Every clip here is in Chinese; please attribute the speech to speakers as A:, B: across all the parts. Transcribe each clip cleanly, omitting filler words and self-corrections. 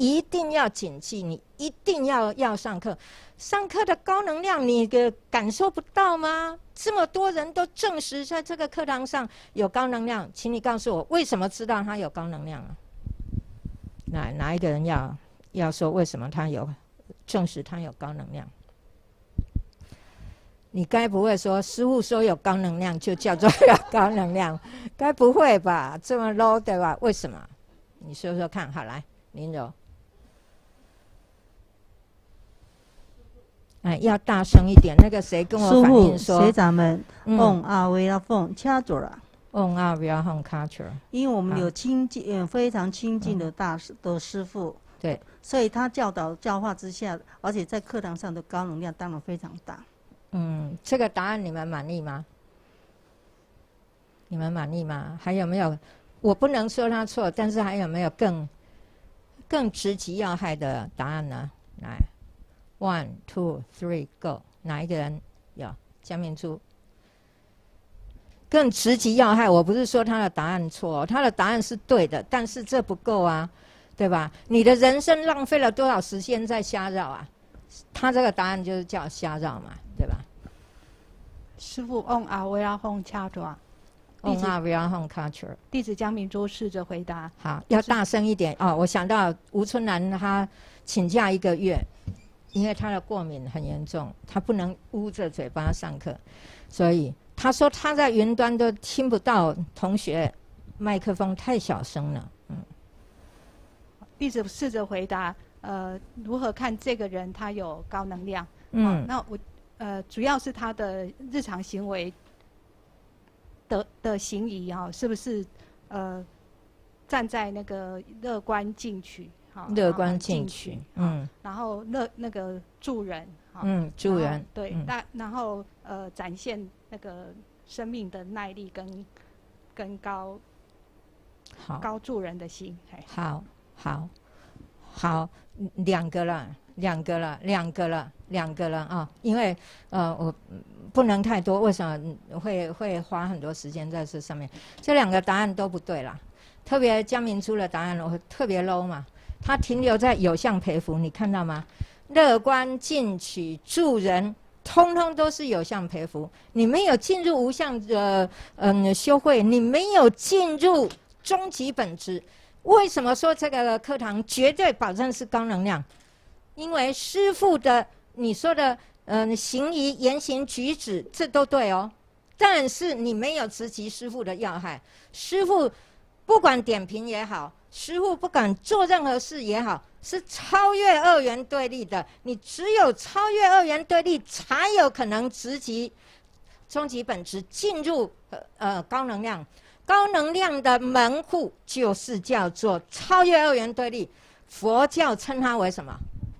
A: 一定要谨记，你一定要上课。上课的高能量，你感受不到吗？这么多人都证实在这个课堂上有高能量，请你告诉我，为什么知道它有高能量啊？哪一个人要说为什么他有证实他有高能量？你该不会说师父说有高能量就叫做有高能量？该不会吧？这么 low 对吧？为什么？你说说看。好，来，林柔。哎，要大声一点。那个谁跟我反映说，
B: 学长们，on 阿维拉凤掐住了。
A: on 阿维拉凤卡住。
B: 因为我们有亲近，非常亲近的师父，
A: 对，
B: 所以他教导教化之下，而且在课堂上的高能量当然非常大。
A: 这个答案你们满意吗？你们满意吗？还有没有？我不能说他错，但是还有没有更直击要害的答案呢？来 ，1 2 3 go， 哪一个人有？江明珠。更直击要害，我不是说他的答案错，他的答案是对的，但是这不够啊，对吧？你的人生浪费了多少时间在瞎绕啊？他这个答案就是叫瞎绕嘛，对吧？
C: 师父 on 阿维拉哄掐抓
A: on 阿维拉哄卡住。
C: 弟子江明珠试着回答。
A: 好，要大声一点哦！我想到吴春兰她请假1个月，因为她的过敏很严重，她不能捂着嘴巴上课，所以她说她在云端都听不到同学麦克风太小声了。
C: 弟子试着回答，如何看这个人他有高能量？那我主要是他的日常行为的行仪啊，是不是站在那个乐观进取？
A: 乐观进取，
C: 然后那个助人，
A: 助人，
C: 对，然后展现那个生命的耐力跟高助人的心。好，2个了啊！因为我不能太多，为什么会花很多时间在这上面？这2个答案都不对啦，特别江明珠的答案我特别 low 嘛，他停留在有相培福，你看到吗？乐观进取助人，通通都是有相培福。你没有进入无相的修会，你没有进入终极本质。为什么说这个课堂绝对保证是高能量？因为师父的你说的行仪言行举止这都对哦，但是你没有直击师父的要害。师父不管点评也好，师父不管做任何事也好，是超越2元对立的。你只有超越2元对立，才有可能直击终极本质，进入高能量。高能量的门户就是叫做超越2元对立，佛教称它为什么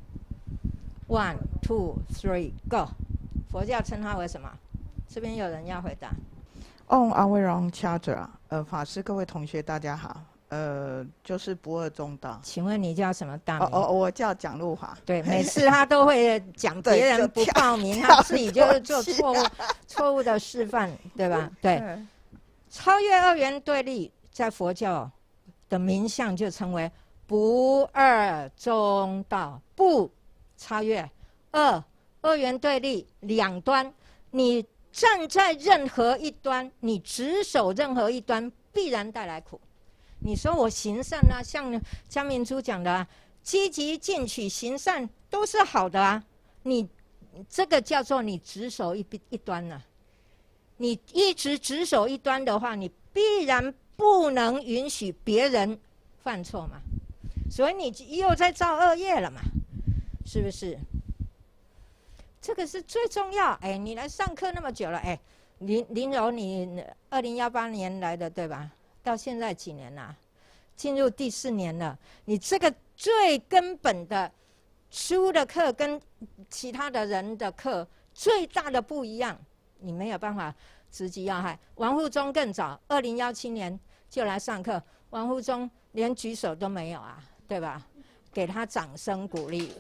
C: ？1 2 3 go， 佛教称它为什么？这边有人要回答。
D: 阿维朗掐着法师，各位同学大家好，就是不二中道。
A: 请问你叫什么大名？
D: 我叫蒋路华。
A: 对，每次他都会讲别人不报名，他自己就是做错误的示范，对吧？对。超越2元对立，在佛教的名相就称为不二中道，不超越2元对立两端，你站在任何一端，你执守任何一端，必然带来苦。你说我行善啊，像江明珠讲的啊，积极进取行善都是好的啊，你这个叫做你执守一端啊。你一直执守一端的话，你必然不能允许别人犯错嘛，所以你又在造恶业了嘛，是不是？这个是最重要。哎，你来上课那么久了，哎，林柔，你2018年来的对吧？到现在几年了？进入第4年了。你这个最根本的书的课跟其他的人的课最大的不一样。你没有办法直击要害。王富忠更早，2017年就来上课，王富忠连举手都没有啊，对吧？给他掌声鼓励。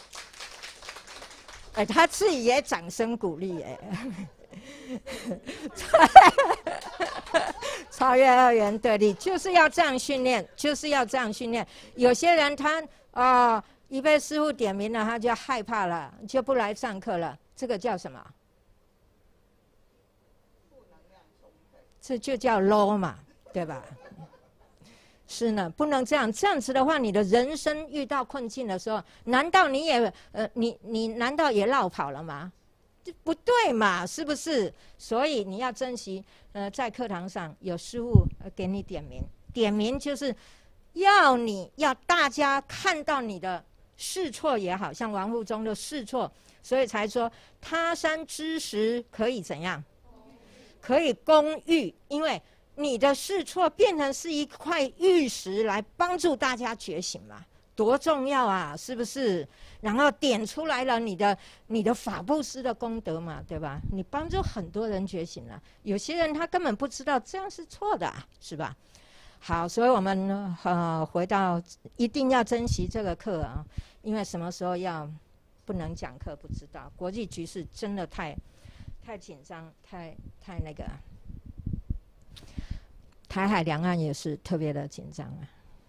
A: 哎，他自己也掌声鼓励哎。超越2元对立就是要这样训练，就是要这样训练。有些人他哦，一被师父点名了，他就害怕了，就不来上课了。这个叫什么？这就叫 low 嘛，对吧？是呢，不能这样。这样子的话，你的人生遇到困境的时候，难道你也你难道也落跑了吗？不对嘛，是不是？所以你要珍惜，在课堂上有师父给你点名，点名就是要大家看到你的试错也好，像王复中的试错，所以才说他山之石可以怎样？可以攻玉，因为你的试错变成是一块玉石来帮助大家觉醒嘛，多重要啊，是不是？然后点出来了你的法布施的功德嘛，对吧？你帮助很多人觉醒了，有些人他根本不知道这样是错的，是吧？好，所以我们回到一定要珍惜这个课啊，因为什么时候不能讲课不知道，国际局势真的太紧张，太那个。台海两岸也是特别的紧张啊。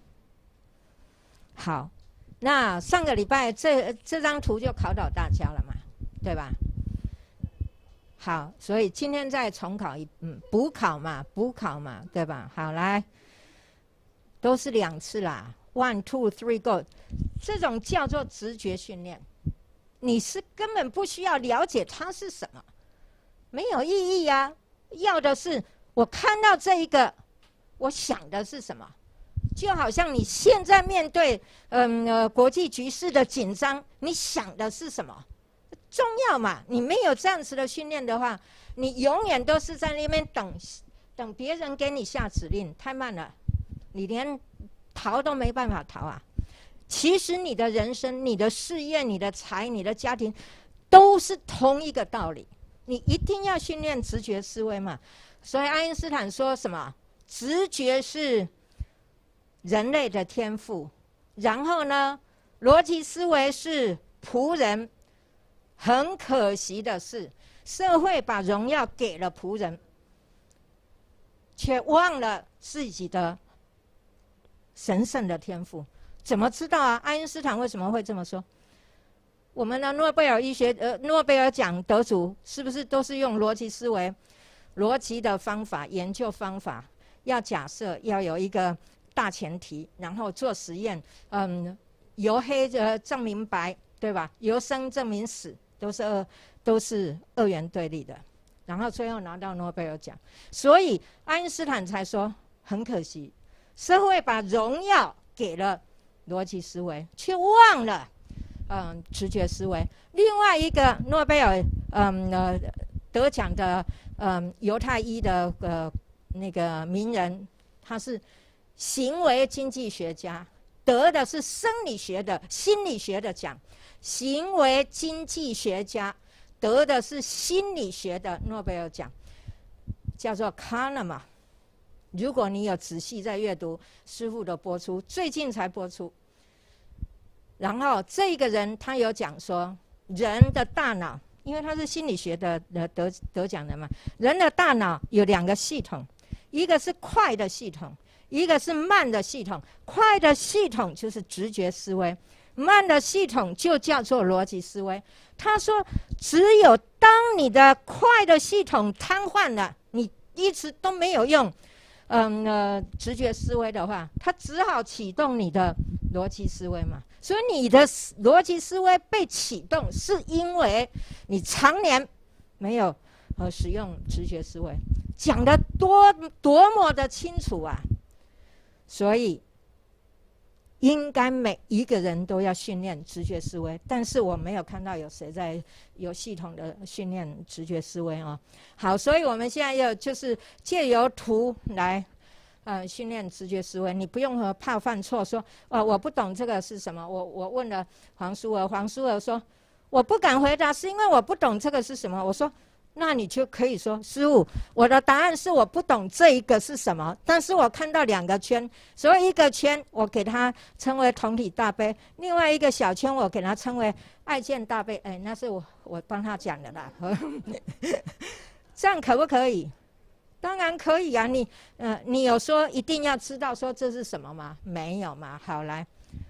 A: 好，那上个礼拜这张图就考倒大家了嘛，对吧？好，所以今天再重考补考嘛，对吧？好，来，都是2次啦 ，1, 2, 3, go。这种叫做直觉训练，你是根本不需要了解它是什么，没有意义啊。要的是我看到这一个。我想的是什么？就好像你现在面对国际局势的紧张，你想的是什么？重要嘛？你没有这样子的训练的话，你永远都是在那边等别人给你下指令，太慢了，你连逃都没办法逃啊！其实你的人生、你的事业、你的财、你的家庭，都是同一个道理。你一定要训练直觉思维嘛。所以爱因斯坦说什么？直觉是人类的天赋，然后呢，逻辑思维是仆人。很可惜的是，社会把荣耀给了仆人，却忘了自己的神圣的天赋。怎么知道啊？爱因斯坦为什么会这么说？我们的诺贝尔奖得主是不是都是用逻辑思维、逻辑的方法、研究方法？要假设要有一个大前提，然后做实验，由黑证明白，对吧？由生证明死，都是二元对立的，然后最后拿到诺贝尔奖。所以爱因斯坦才说，很可惜，社会把荣耀给了逻辑思维，却忘了直觉思维。另外一个诺贝尔得奖的犹太裔的那个名人，他是行为经济学家，得的是生理学的、心理学的奖。行为经济学家得的是心理学的诺贝尔奖，叫做 Kahneman。如果你有仔细在阅读师父的播出，最近才播出。然后这个人他有讲说，人的大脑，因为他是心理学的得奖人嘛，人的大脑有2个系统。一个是快的系统，一个是慢的系统。快的系统就是直觉思维，慢的系统就叫做逻辑思维。他说，只有当你的快的系统瘫逻了，你一直都没有用直觉思维的话，他只好启动你的逻辑思维嘛。所以你的逻辑思维被启动，是因为你常年没有使用直觉思维。讲得多么的清楚啊！所以应该每一个人都要训练直觉思维，但是我没有看到有谁在有系统的训练直觉思维哦。好，所以我们现在就是借由图来训练直觉思维。你不用怕犯错，说我不懂这个是什么。我问了黄淑娥，黄淑娥说我不敢回答，是因为我不懂这个是什么。我说，那你就可以说，师父，我的答案是我不懂这一个是什么，但是我看到2个圈，所以一个圈我给它称为同体大悲，另外一个小圈我给它称为爱见大悲。那是我帮他讲的啦。这样可不可以？当然可以啊。你有说一定要知道说这是什么吗？没有嘛。好，来，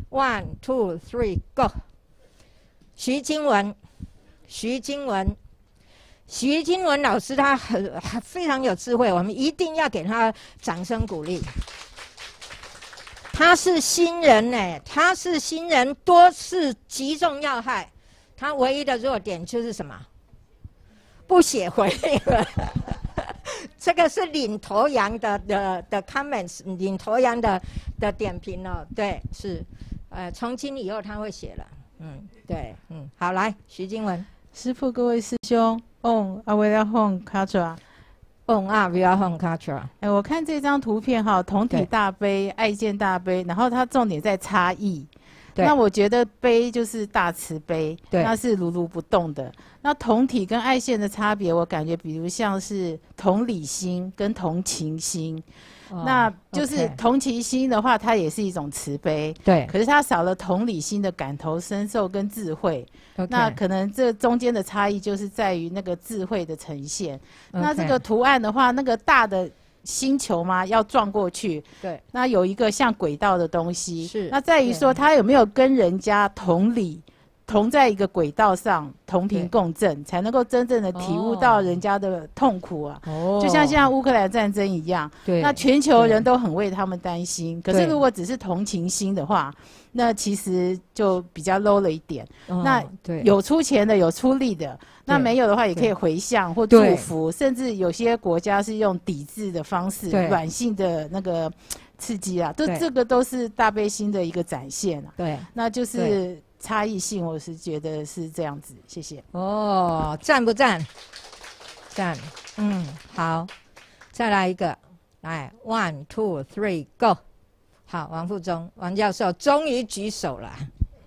A: ，1、2、3 go。徐经文，徐经文。徐经文老师他非常有智慧，我们一定要给他掌声鼓励。他是新人呢，他是新人，多次击中要害。他唯一的弱点就是什么？不写回应。这个是领头羊的 comments， 领头羊的点评哦。对，是，从今以后他会写了。对，好，来，徐经文。
E: 师父，各位师兄 ，On Avila Home Katra。On
A: Avila Home Katra。
E: 我看这张图片哈，同体大悲、爱见大悲，然后它重点在差异。那我觉得悲就是大慈悲，那是如如不动的。那同体跟爱见的差别，我感觉比如像是同理心跟同情心。那就是同情心的话，它也是一种慈悲，对。可是它少了同理心的感同身受跟智慧。那可能这中间的差异就是在于那个智慧的呈现。那这个图案的话，那个大的星球嘛，要撞过去，对。那有一个像轨道的东西，是。那在于说，它有没有跟人家同理？同在一个轨道上，同频共振，才能够真正的体悟到人家的痛苦啊！就像现在乌克兰战争一样，那全球人都很为他们担心。可是如果只是同情心的话，那其实就比较 low 了一点。那有出钱的，有出力的，那没有的话也可以回向或祝福，甚至有些国家是用抵制的方式，软性的那个刺激啊，这个都是大悲心的一个展现啊。对，那就是。差异性，我是觉得是这样子，谢谢。
A: 赞不赞？赞，好，再来一个，来 ，1、2、3 go。好，王副中，王教授终于举手了。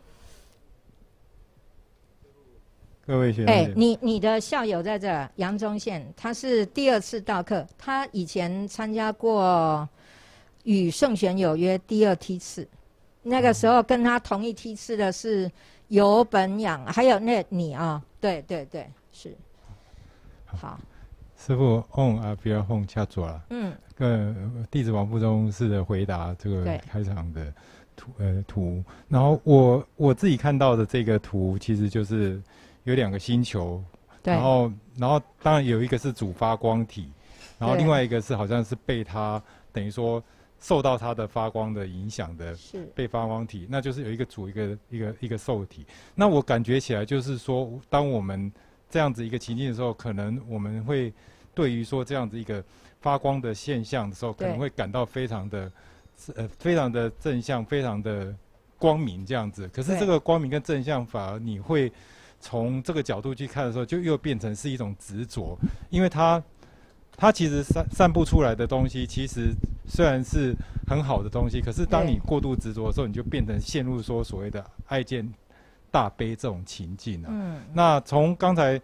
F: 各位学生，
A: 你的校友在这，杨宗宪，他是第2次到课，他以前参加过与圣贤有约第2梯次。那个时候跟他同一梯次的是游本养，还有你啊，对，是。好，
F: 师父 on 啊，不要 on 掐住了。弟子王副中试着回答这个开场的图，然后我自己看到的这个图其实就是有2个星球，然后当然有一个是主发光体，然后另外一个是好像是被它等于说。受到它的发光的影响的被发光体，那就是有一个主一个受体。那我感觉起来就是说，当我们这样子一个情境的时候，可能我们会对于说这样子一个发光的现象的时候，可能会感到非常的正向，非常的光明这样子。可是这个光明跟正向，反而你会从这个角度去看的时候，就又变成是一种执着，因为它其实散布出来的东西，其实虽然是很好的东西，可是当你过度执着的时候，你就变成陷入说所谓的爱见大悲这种情境啊。那从刚才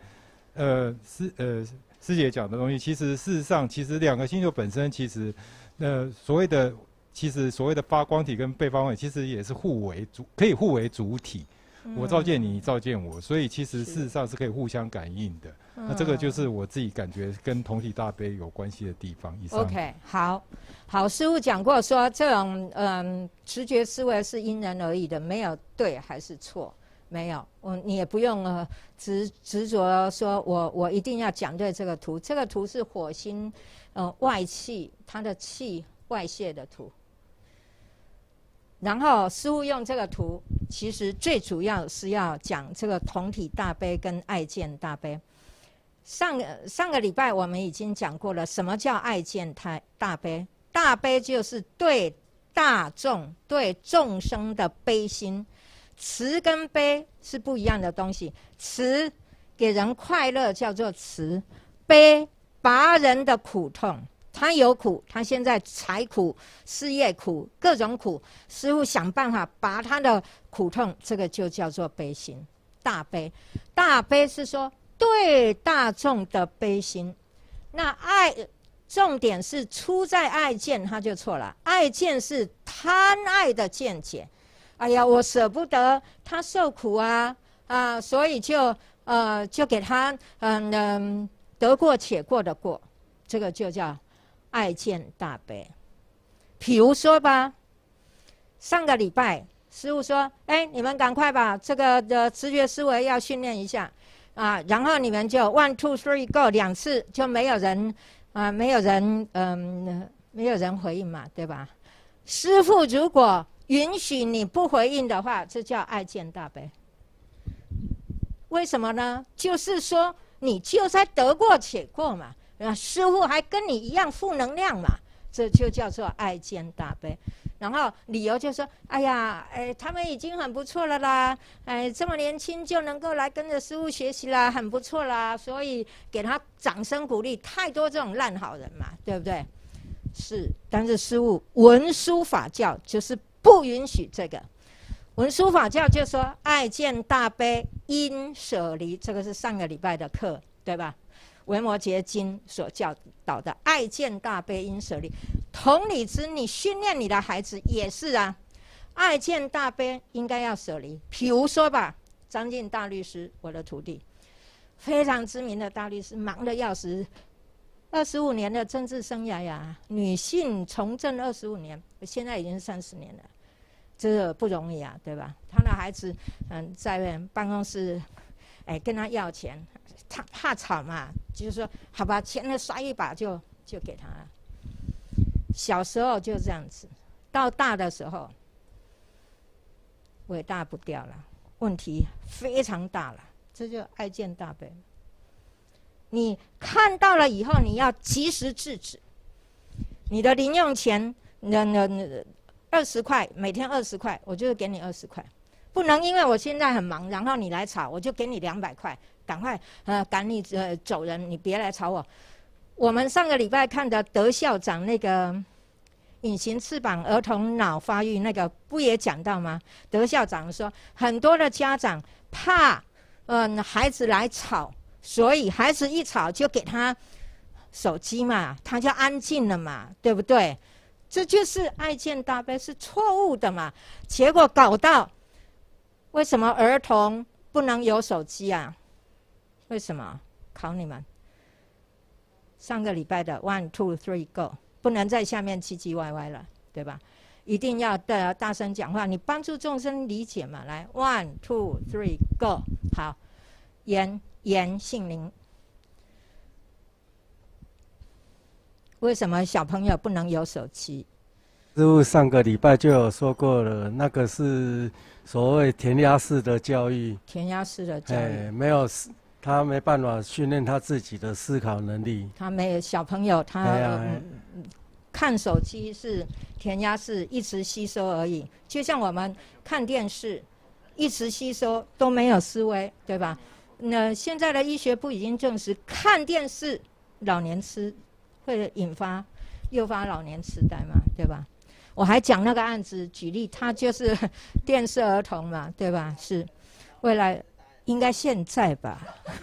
F: 师姐讲的东西，其实事实上，其实2个星球本身，其实所谓的发光体跟被发光体，其实也是可以互为主体。我照见你，你照见我，所以其实事实上是可以互相感应的。那这个就是我自己感觉跟同体大悲有关系的地方。
A: OK， 好，师父讲过说这种直觉思维是因人而异的，没有对还是错，没有。你也不用执着说我一定要讲对这个图。这个图是火星外气，它的气外泄的图。然后师父用这个图，其实最主要是要讲这个同体大悲跟爱见大悲。上个礼拜我们已经讲过了，什么叫爱见大悲？大悲就是对大众、对众生的悲心。慈跟悲是不一样的东西，慈给人快乐叫做慈，悲拔人的苦痛。他有苦，他现在财苦、事业苦、各种苦，师父想办法拔他的苦痛，这个就叫做悲心。大悲，大悲是说对大众的悲心。那爱，重点是出在爱见，他就错了。爱见是贪爱的见解。哎呀，我舍不得他受苦啊，所以就给他得过且过的过，这个就叫爱见大悲。比如说吧，上个礼拜师父说：“哎，你们赶快把这个的直觉思维要训练一下啊，然后你们就 1 2 3 go 2次，就没有人没有人回应嘛，对吧？师父如果允许你不回应的话，这叫爱见大悲。为什么呢？就是说你就在得过且过嘛，师父还跟你一样负能量嘛，这就叫做爱见大悲。然后理由就说：哎呀，他们已经很不错了啦，这么年轻就能够来跟着师父学习啦，很不错啦，所以给他掌声鼓励。太多这种烂好人嘛，对不对？是，但是师父文殊法教就是不允许这个。文殊法教就说爱见大悲应舍离，这个是上个礼拜的课，对吧？维摩诘经所教导的爱见大悲应舍离。同理之，你训练你的孩子也是啊，爱见大悲应该要舍离。比如说吧，张晋大律师，我的徒弟，非常知名的大律师，忙得要死，25年的政治生涯呀，女性从政25年，现在已经30年了，这不容易啊，对吧？他的孩子在办公室跟他要钱，他怕吵嘛，就是说好吧，钱呢刷一把就给他了。小时候就这样子，到大的时候尾大不掉了，问题非常大了，这就爱见大悲。你看到了以后，你要及时制止。你的零用钱20块，每天20块，我就给你20块，不能因为我现在很忙，然后你来吵，我就给你200块，赶快赶你走人，你别来吵我。我们上个礼拜看的德校长那个隐形翅膀儿童脑发育那个，不也讲到吗？德校长说，很多的家长怕孩子来吵，所以孩子一吵就给他手机嘛，他就安静了嘛，对不对？这就是爱见大悲是错误的嘛。结果搞到为什么儿童不能有手机啊？为什么？考你们。上个礼拜的1 2 3 go， 不能在下面唧唧歪歪了，对吧？一定要大声讲话，你帮助众生理解嘛。来 1 2 3 go， 好，言姓名。为什么小朋友不能有手机？
G: 师父上个礼拜就有说过了，那个是所谓填鸭式的教育。
A: 填鸭式的教育，
G: 没有，他没办法训练他自己的思考能力。
A: 他没有小朋友，他看手机是填鸭式，一直吸收而已。就像我们看电视，一直吸收都没有思维，对吧？那现在的医学部已经证实，看电视老年痴会诱发老年痴呆嘛，对吧？我还讲那个案子举例，他就是电视儿童嘛，对吧？是未来应该现在吧。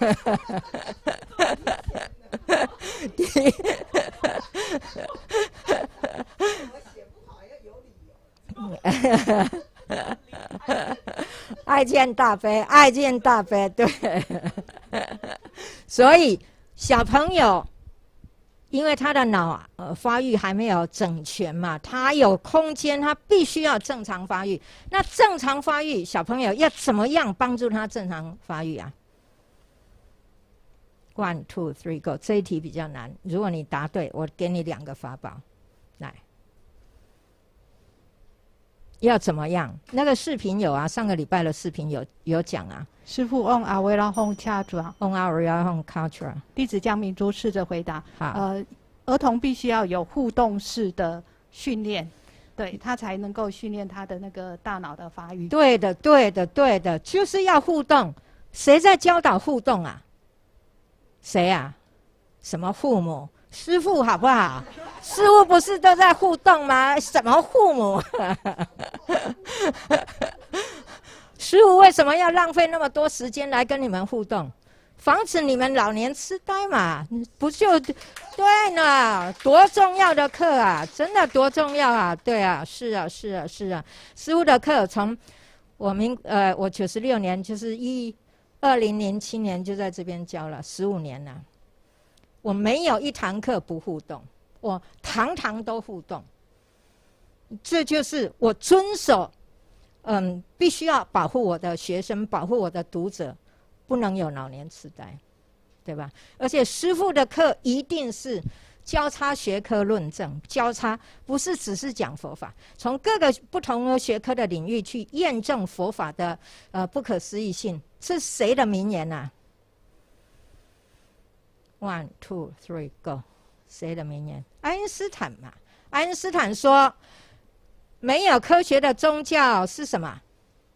A: 爱见大悲，爱见大悲，对。所以小朋友因为他的脑发育还没有整全嘛，他有空间，他必须要正常发育。那正常发育，小朋友要怎么样帮助他正常发育啊？1 2 3 go， 这一题比较难。如果你答对，我给你2个法宝。来，要怎么样？那个视频有啊，上个礼拜的视频有讲啊。
B: 师父 on Avera Home
A: Chatra，on Avera Home Chatra，
B: 弟子江明珠试着回答。
A: 好，
B: 儿童必须要有互动式的训练，对他才能够训练他的那个大脑的发育。
A: 对的，对的，对的，就是要互动。谁在教导互动啊？谁啊？什么父母？师父好不好？师父不是都在互动吗？什么父母？师父为什么要浪费那么多时间来跟你们互动？防止你们老年痴呆嘛？不就对呢？多重要的课啊！真的多重要啊！对啊，是啊，是啊，是啊。师父的课从我96年，就是2007年就在这边教了15年了。我没有一堂课不互动，我堂堂都互动。这就是我遵守必须要保护我的学生，保护我的读者，不能有老年痴呆，对吧？而且师父的课一定是交叉学科论证，交叉不是只是讲佛法，从各个不同的学科的领域去验证佛法的不可思议性。是谁的名言啊 ？1, 2, 3, go！ 谁的名言？爱因斯坦嘛。爱因斯坦说，没有科学的宗教是什么？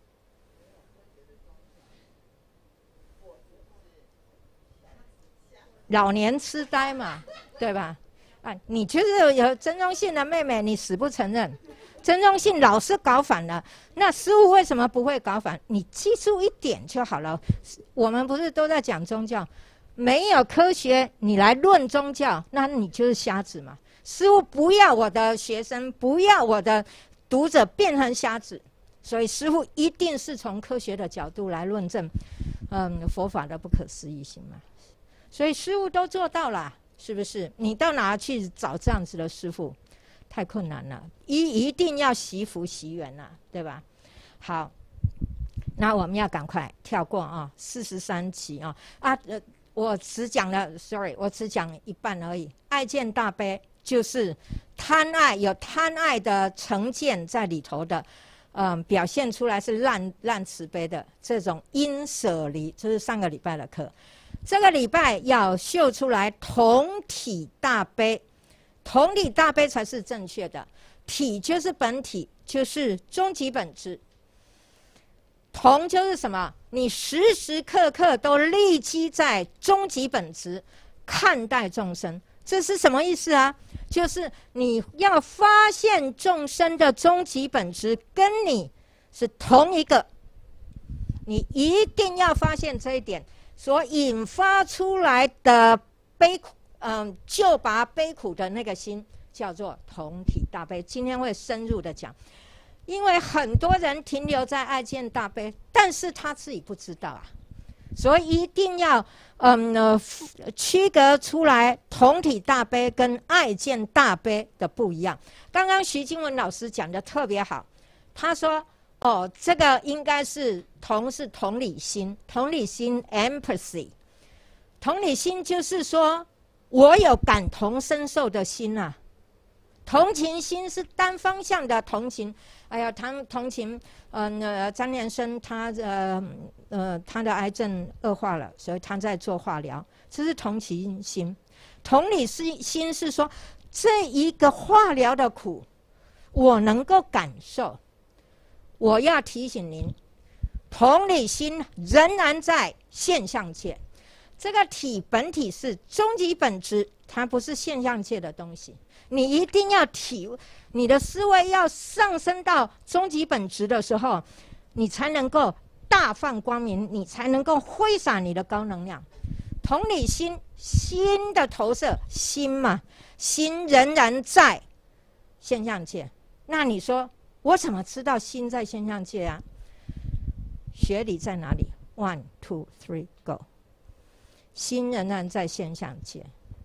A: 老年痴呆嘛，对吧？啊，你就是有曾宗信的妹妹，你死不承认。曾宗信老是搞反了，那师父为什么不会搞反？你记住一点就好了。我们不是都在讲宗教，没有科学，你来论宗教，那你就是瞎子嘛。师父不要我的学生，不要我的读者变成瞎子，所以师父一定是从科学的角度来论证，佛法的不可思议性嘛。所以师父都做到了，是不是？你到哪去找这样子的师父？太困难了，一定要惜福惜缘了，对吧？好，那我们要赶快跳过啊，43期啊我只讲了 ，sorry， 我只讲一半而已。爱见大悲就是贪爱，有贪爱的成见在里头的，表现出来是烂慈悲的这种因舍离，这是上个礼拜的课。这个礼拜要秀出来同体大悲。同体大悲才是正确的，体就是本体，就是终极本质。同就是什么？你时时刻刻都立基在终极本质看待众生，这是什么意思啊？就是你要发现众生的终极本质跟你是同一个，你一定要发现这一点，所引发出来的悲苦。救拔悲苦的那个心叫做同体大悲。今天会深入的讲，因为很多人停留在爱见大悲，但是他自己不知道啊，所以一定要区隔出来同体大悲跟爱见大悲的不一样。刚刚徐金文老师讲的特别好，他说这个应该是同理心，同理心 empathy， 同理心就是说我有感同身受的心啊，同情心是单方向的同情。哎呀，他们同情，张连生他的癌症恶化了，所以他在做化疗，这是同情心。同理心是说这一个化疗的苦，我能够感受。我要提醒您，同理心仍然在现象界。这个体本体是终极本质，它不是现象界的东西。你一定要你的思维要上升到终极本质的时候，你才能够大放光明，你才能够挥洒你的高能量。同理心，心的投射，心嘛，心仍然在现象界。那你说我怎么知道心在现象界啊？学理在哪里 ？1, 2, 3, go。心仍然在现象界，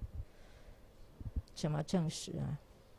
A: 怎么证实啊？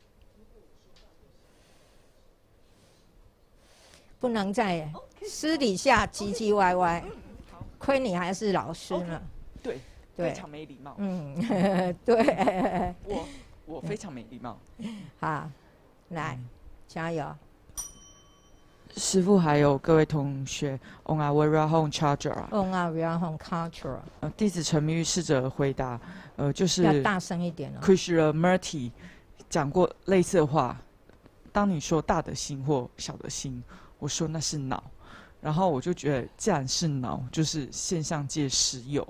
A: 不能在私底下唧唧歪歪，亏你还是老师呢。
H: 对，非常没礼貌。
A: 对，
H: 我非常没礼貌。
A: 好，来，加油。
H: 师父还有各位同学 ，On our way home, Chajra。
A: On our way home, Chajra。
H: 弟子陈明玉试着回答，就是
A: 要大声一点哦。
H: Krishnamurti 讲过类似的话，当你说大的心或小的心，我说那是脑，然后我就觉得，既然是脑，就是现象界实有。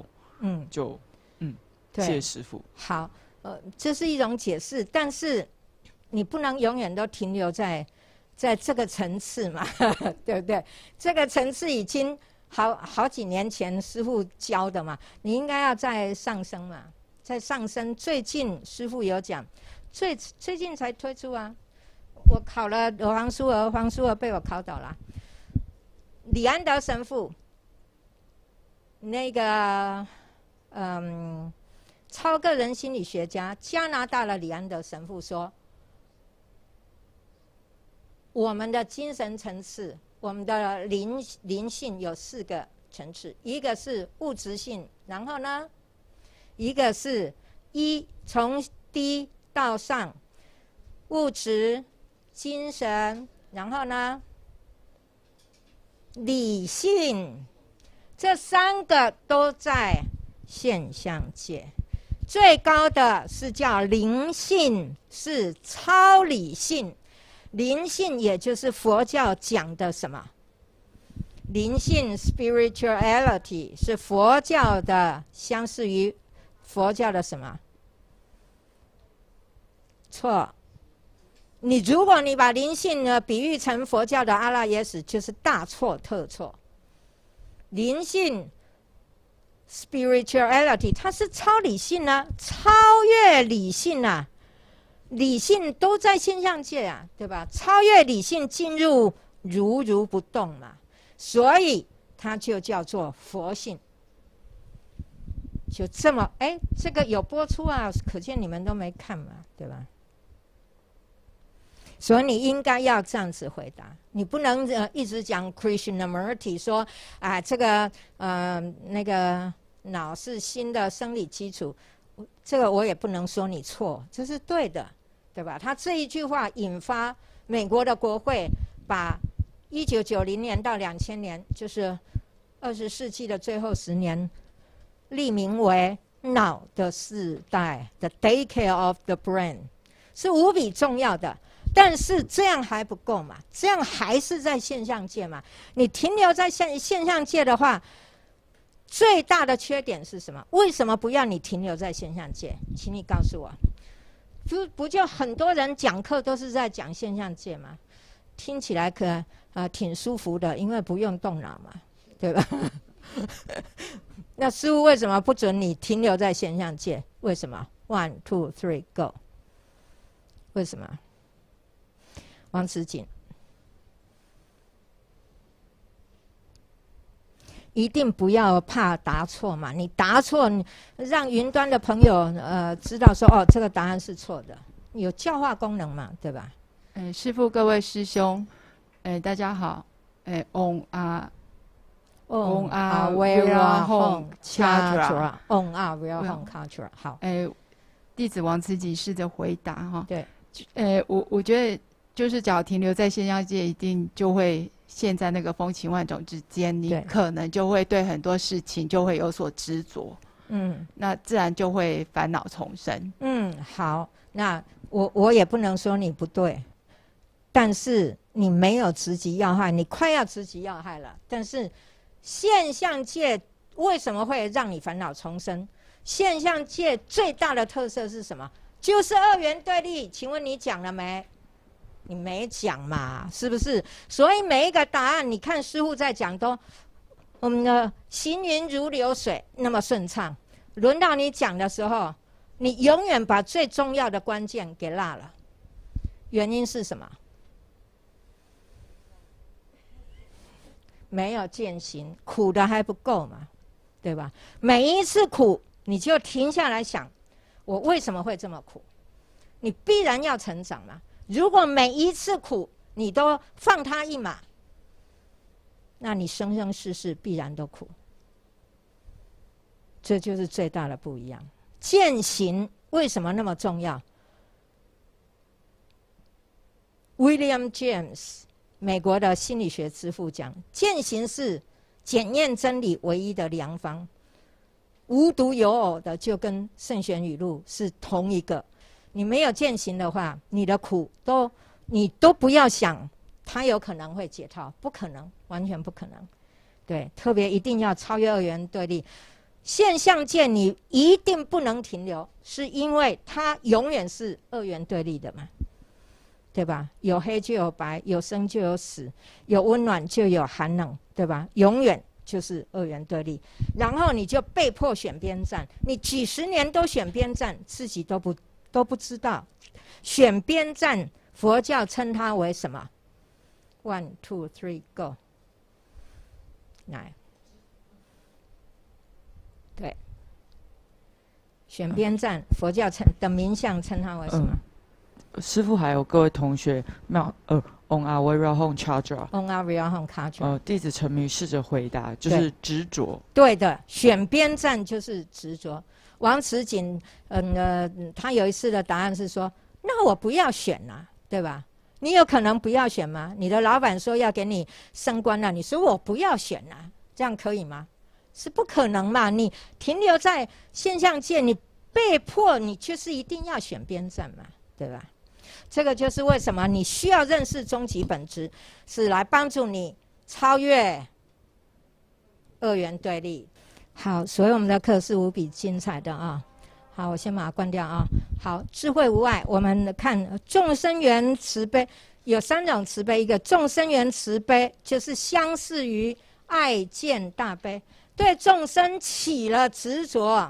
H: 谢谢师父。
A: 好，这是一种解释，但是你不能永远都停留在这个层次嘛，对不对？这个层次已经好几年前师父教的嘛，你应该要再上升嘛，再上升。最近师父有讲，最近才推出啊。我考了黄淑娥被我考倒了。李安德神父，那个超个人心理学家，加拿大的李安德神父说，我们的精神层次， 我们的灵性有4个层次，一个是物质性，然后呢，一个是从低到上，物质、精神，然后呢，理性，这3个都在现象界。最高的是叫灵性，是超理性。灵性也就是佛教讲的什么？灵性 spirituality 是佛教的，相似于佛教的什么？错。如果你把灵性呢比喻成佛教的阿赖耶识，就是大错特错。灵性 spirituality 它是超理性啊，超越理性啊，理性都在现象界啊，对吧？超越理性进入如不动嘛，所以它就叫做佛性。就这么，这个有播出啊，可见你们都没看嘛，对吧？所以你应该要这样子回答，你不能一直讲 Krishnamurti 说啊，这个那个脑是新的生理基础，这个我也不能说你错，这是对的，对吧？他这一句话引发美国的国会把1990年到2000年，就是20世纪的最后10年，立名为脑的世代 ，the daycare of the brain， 是无比重要的。但是这样还不够嘛？这样还是在现象界嘛？你停留在现象界的话，最大的缺点是什么？为什么不要你停留在现象界？请你告诉我。不就很多人讲课都是在讲现象界吗？听起来挺舒服的，因为不用动脑嘛，对吧？那师父为什么不准你停留在现象界？为什么 ？1, 2, 3, go。为什么？王慈锦，一定不要怕答错嘛！你答错，让云端的朋友知道说哦，这个答案是错的，有教化功能嘛，对吧？
I: 师父，各位师兄，大家好，Om Avirahom
A: Chakra，Om Avirahom Chakra， 好，
I: 弟子王慈锦试着回答哈。
A: 对，
I: 我觉得。就是只要停留在现象界，一定就会陷在那个风情万种之间，你可能就会对很多事情就会有所执着，那自然就会烦恼丛生。
A: 好，那我也不能说你不对，但是你没有直击要害，你快要直击要害了。但是现象界为什么会让你烦恼丛生？现象界最大的特色是什么？就是二元对立。请问你讲了没？你没讲嘛，是不是？所以每一个答案，你看师父在讲都，我们的行云如流水，那么顺畅。轮到你讲的时候，你永远把最重要的关键给落了。原因是什么？没有践行，苦的还不够嘛，对吧？每一次苦，你就停下来想，我为什么会这么苦？你必然要成长嘛。如果每一次苦你都放他一马，那你生生世世必然都苦。这就是最大的不一样。践行为什么那么重要？ William James 美国的心理学之父讲，践行是检验真理唯一的良方，无独有偶的就跟圣贤语录是同一个。你没有践行的话，你的苦你都不要想它有可能会解套，不可能，完全不可能。对，特别一定要超越二元对立。现象界你一定不能停留，是因为它永远是二元对立的嘛，对吧？有黑就有白，有生就有死，有温暖就有寒冷，对吧？永远就是二元对立。然后你就被迫选边站，你几十年都选边站，自己都不知道。选边站，佛教称它为什么 ？1, 2, 3, go。来，对，选边站，佛教的名相称它为什么？
H: 师父还有各位同学，Om On Avera Home Charger。
A: On Avera Home Charger。
H: 弟子陈明试着回答，就是执着。
A: 对的，选边站就是执着。王慈锦，他有一次的答案是说，那我不要选啊，对吧？你有可能不要选吗？你的老板说要给你升官了，你说我不要选啊，这样可以吗？是不可能嘛！你停留在现象界，你被迫你就是一定要选边站嘛，对吧？这个就是为什么你需要认识终极本质，是来帮助你超越二元对立。好，所以我们的课是无比精彩的啊！好，我先把它关掉啊。好，智慧无碍，我们看众生缘慈悲有3种慈悲，一个众生缘慈悲就是相似于爱见大悲，对众生起了执着，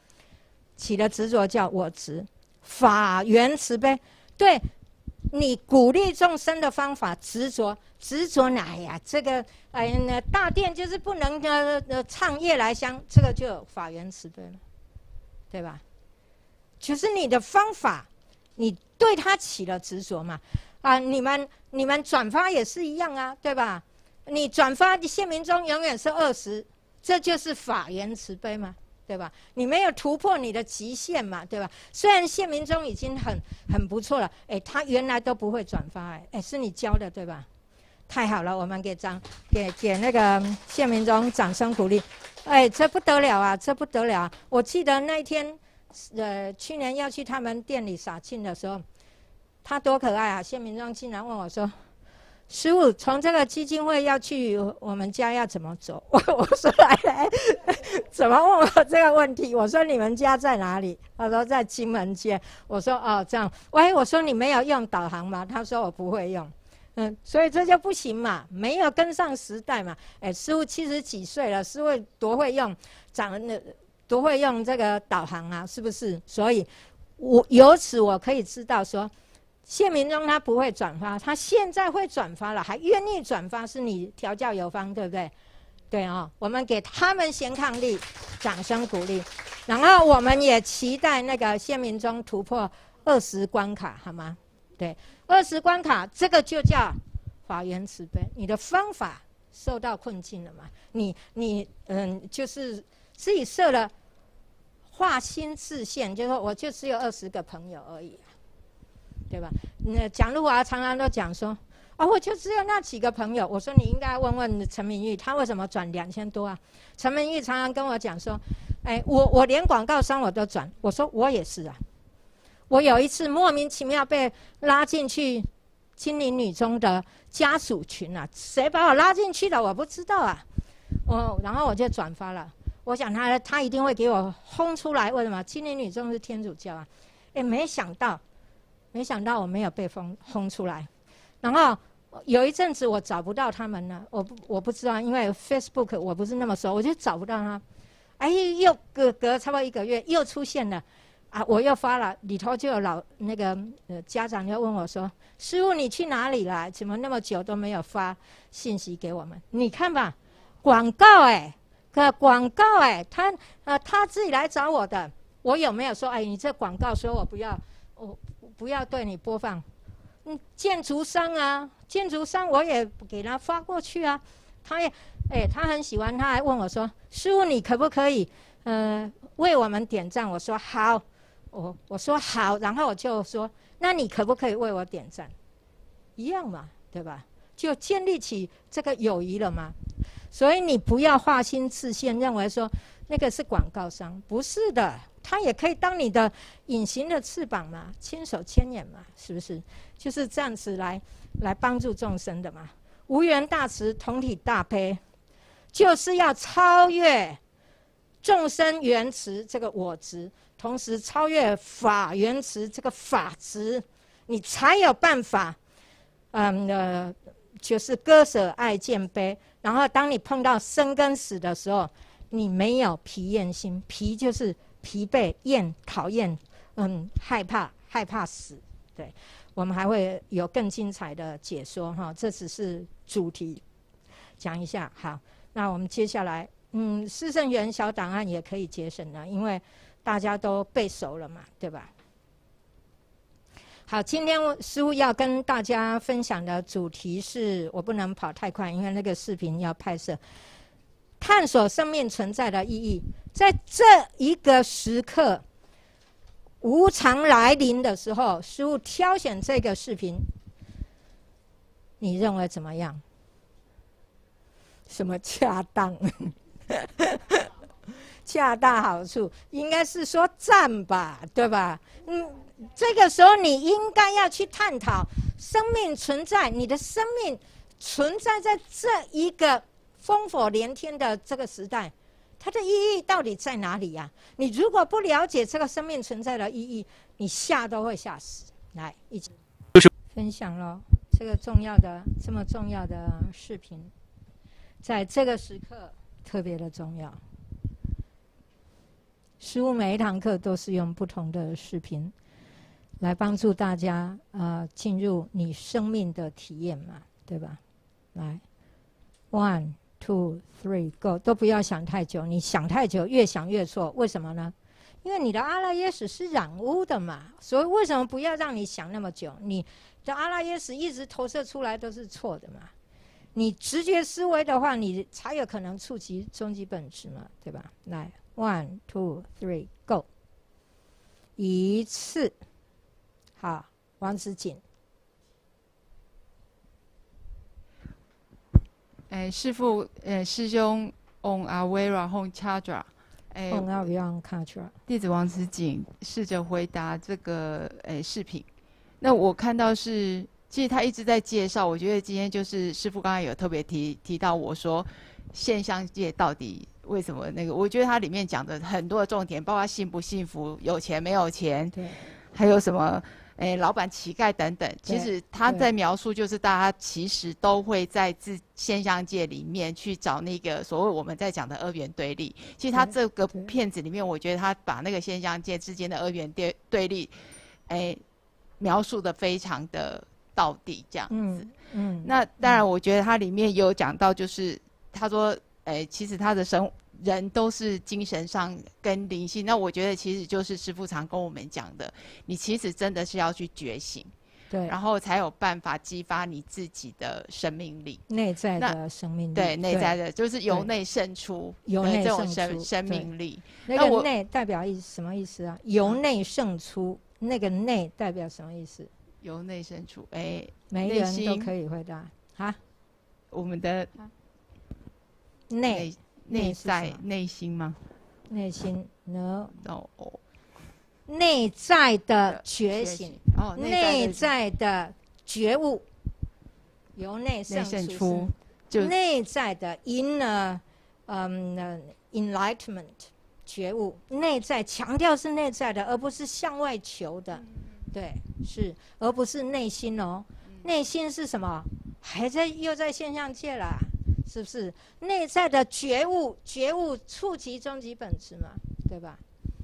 A: 叫我执。法缘慈悲，对你鼓励众生的方法执着哎呀，这个大殿就是不能唱夜来香，这个就有法缘慈悲了，对吧？就是你的方法，你对他起了执着嘛。你们转发也是一样啊，对吧？你转发谢明忠永远是20，这就是法缘慈悲嘛，对吧？你没有突破你的极限嘛，对吧？虽然谢明忠已经很不错了，他原来都不会转发，是你教的，对吧？太好了，我们给那个谢明忠掌声鼓励。这不得了啊，这不得了啊！我记得那一天，去年要去他们店里洒庆的时候，他多可爱啊！谢明忠竟然问我说：“师父，从这个基金会要去我们家要怎么走？”我说：“来，怎么问我这个问题？”我说：“你们家在哪里？”他说：“在金门街。”我说：“哦，这样。”喂，我说：“你没有用导航吗？”他说：“我不会用。”所以这就不行嘛，没有跟上时代嘛。师父70几岁了，师父多会用多会用这个导航啊，是不是？所以由此我可以知道说，谢明忠他不会转发，他现在会转发了，还愿意转发，是你调教有方，对不对？对啊，我们给他们先抗力，掌声鼓励。然后我们也期待那个谢明忠突破20关卡，好吗？对，20关卡，这个就叫法缘慈悲。你的方法受到困境了嘛？你就是自己设了划心自限，就是说我就只有20个朋友而已，对吧？蒋路华常常都讲说，我就只有那几个朋友。我说你应该问问陈明玉，他为什么转2000多啊？陈明玉常常跟我讲说，我连广告商我都转。我说我也是啊。我有一次莫名其妙被拉进去金陵女中的家属群啊，谁把我拉进去的我不知道啊。然后我就转发了，我想他一定会给我轰出来。为什么？金陵女中是天主教啊。没想到我没有被轰出来。然后有一阵子我找不到他们了，我不知道，因为 Facebook 我不是那么熟，我就找不到他。又隔差不多1个月又出现了。我又发了，里头就有家长就问我说：“师父，你去哪里了？怎么那么久都没有发信息给我们？”你看吧，广告广告他自己来找我的，我有没有说你这广告说我不要对你播放？建筑商我也给他发过去啊，他很喜欢，他还问我说：“师父，你可不可以为我们点赞？”我说好。我说好，然后我就说，那你可不可以为我点赞？一样嘛，对吧？就建立起这个友谊了嘛。所以你不要划心自限，认为说那个是广告商，不是的，他也可以当你的隐形的翅膀嘛，千手千眼嘛，是不是？就是这样子来帮助众生的嘛。无缘大慈，同体大悲，就是要超越众生缘慈这个我执。同时超越法缘慈这个法执，你才有办法，就是割舍爱见悲。然后当你碰到生跟死的时候，你没有疲厌心，疲就是疲惫，厌讨厌，害怕死。对，我们还会有更精彩的解说哈，这只是主题，讲一下。好，那我们接下来，四圣缘小档案也可以节省了，因为大家都背熟了嘛，对吧？ 好，今天师父要跟大家分享的主题是，我不能跑太快，因为那个视频要拍摄。探索生命存在的意义，在这一个时刻无常来临的时候，师父挑选这个视频，你认为怎么样？什么恰当？恰到好处，应该是说赞吧，对吧？这个时候你应该要去探讨生命存在，你的生命存在在这一个烽火连天的这个时代，它的意义到底在哪里呀？你如果不了解这个生命存在的意义，你吓都会吓死。来，一起分享咯，这个这么重要的视频，在这个时刻特别的重要。师父每一堂课都是用不同的视频来帮助大家进入你生命的体验嘛，对吧？来 ，1、2、3 go， 都不要想太久，你想太久越想越错，为什么呢？因为你的阿赖耶识是染污的嘛，所以为什么不要让你想那么久？你的阿赖耶识一直投射出来都是错的嘛。你直觉思维的话，你才有可能触及终极本质嘛，对吧？来 ，1、2、3 go， 一次。好，王子锦。
I: 师父，师兄 on Awera home Chadra，
A: on Awera Chadra，
I: 弟子王子锦试着回答这个视频。那我看到是，其实他一直在介绍，我觉得今天就是师父刚才有特别提到我说，现象界到底为什么那个？我觉得它里面讲的很多的重点，包括幸不幸福、有钱没有钱，
A: 对，
I: 还有什么？老板、乞丐等等，其实他在描述就是大家其实都会在现象界里面去找那个所谓我们在讲的二元对立。其实他这个片子里面，我觉得他把那个现象界之间的二元对立，描述的非常的到底这样子。那当然，我觉得他里面也有讲到，就是他说，其实他的人都是精神上跟灵性，那我觉得其实就是师父常跟我们讲的，你其实真的是要去觉醒，
A: 对，
I: 然后才有办法激发你自己的生命力，
A: 内在的生命力，
I: 对，内在的就是由内渗出的这种生命力。
A: 那个内代表什么意思啊？由内渗出，那个内代表什么意思？
I: 由内渗出，
A: 每一个人都可以回答啊。
I: 我们的内在内心吗？
A: 内心 no， 内在的觉醒，内在的觉悟，由内渗出，内在的 inner enlightenment 觉悟，内在强调是内在的，而不是向外求的，对，是，而不是内心哦。内心是什么？又在现象界啦。是不是内在的觉悟触及终极本质嘛，对吧？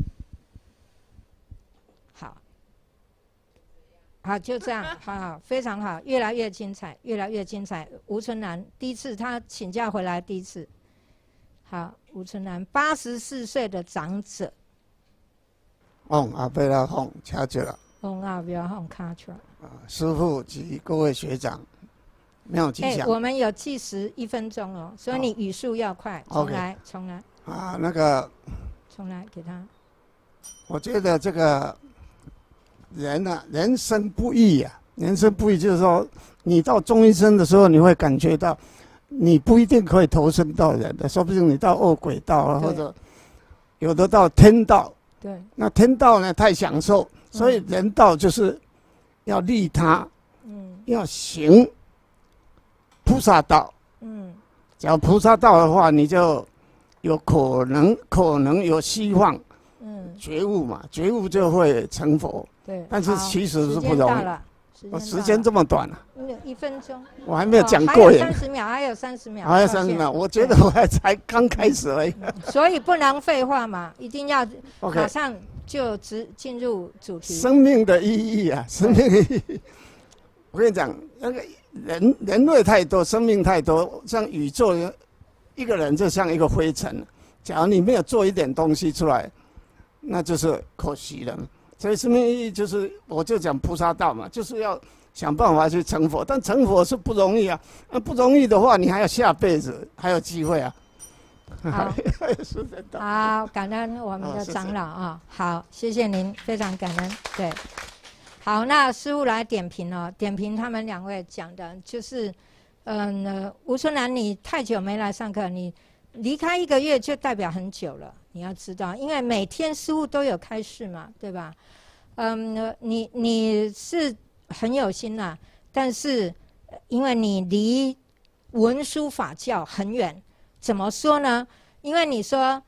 A: 好，就这样，好，非常好，越来越精彩，越来越精彩。吴春兰第一次他请假回来第一次，好，吴春兰84岁的长者。
J: 阿贝拉哄卡住了。
A: 阿贝拉哄卡住了。
J: 师父及各位学长。没有吉祥。
A: 我们有计时1分钟哦，所以你语速要快。重来。
J: 那个。
A: 重来，给他。
J: 我觉得这个人啊，人生不易啊，人生不易，就是说，你到中阴身的时候，你会感觉到，你不一定可以投身到人的，说不定你到恶鬼道了，或者有的到天道。
A: 对。那
J: 天道呢，太享受，所以人道就是要利他，要行。菩萨道，只要菩萨道的话，你就有可能有希望，觉悟嘛，觉悟就会成佛。
A: 对，
J: 但是其实是不容易。时间这么短啊
A: ！1分钟，
J: 我还没有讲过耶。
A: 还有30秒，
J: 还有30秒。我觉得我才刚开始而已。
A: 所以不能废话嘛，一定要马上就进入主题。
J: 生命的意义啊，生命的意义。我跟你讲，那个。人类太多，生命太多，像宇宙，一个人就像一个灰尘。假如你没有做一点东西出来，那就是可惜了。 所以生命意义就是我就讲菩萨道嘛，就是要想办法去成佛，但成佛是不容易啊。那不容易的话，你还要下辈子还有机会啊。
A: 好，好，感恩我们的长老啊，好，谢谢您，非常感恩。对，好，那师父来点评哦，点评他们2位讲的，就是，吴春兰，你太久没来上课，你离开1个月就代表很久了，你要知道，因为每天师父都有开示嘛，对吧？你是很有心啦，但是因为你离文殊法教很远。怎么说呢？因为你说，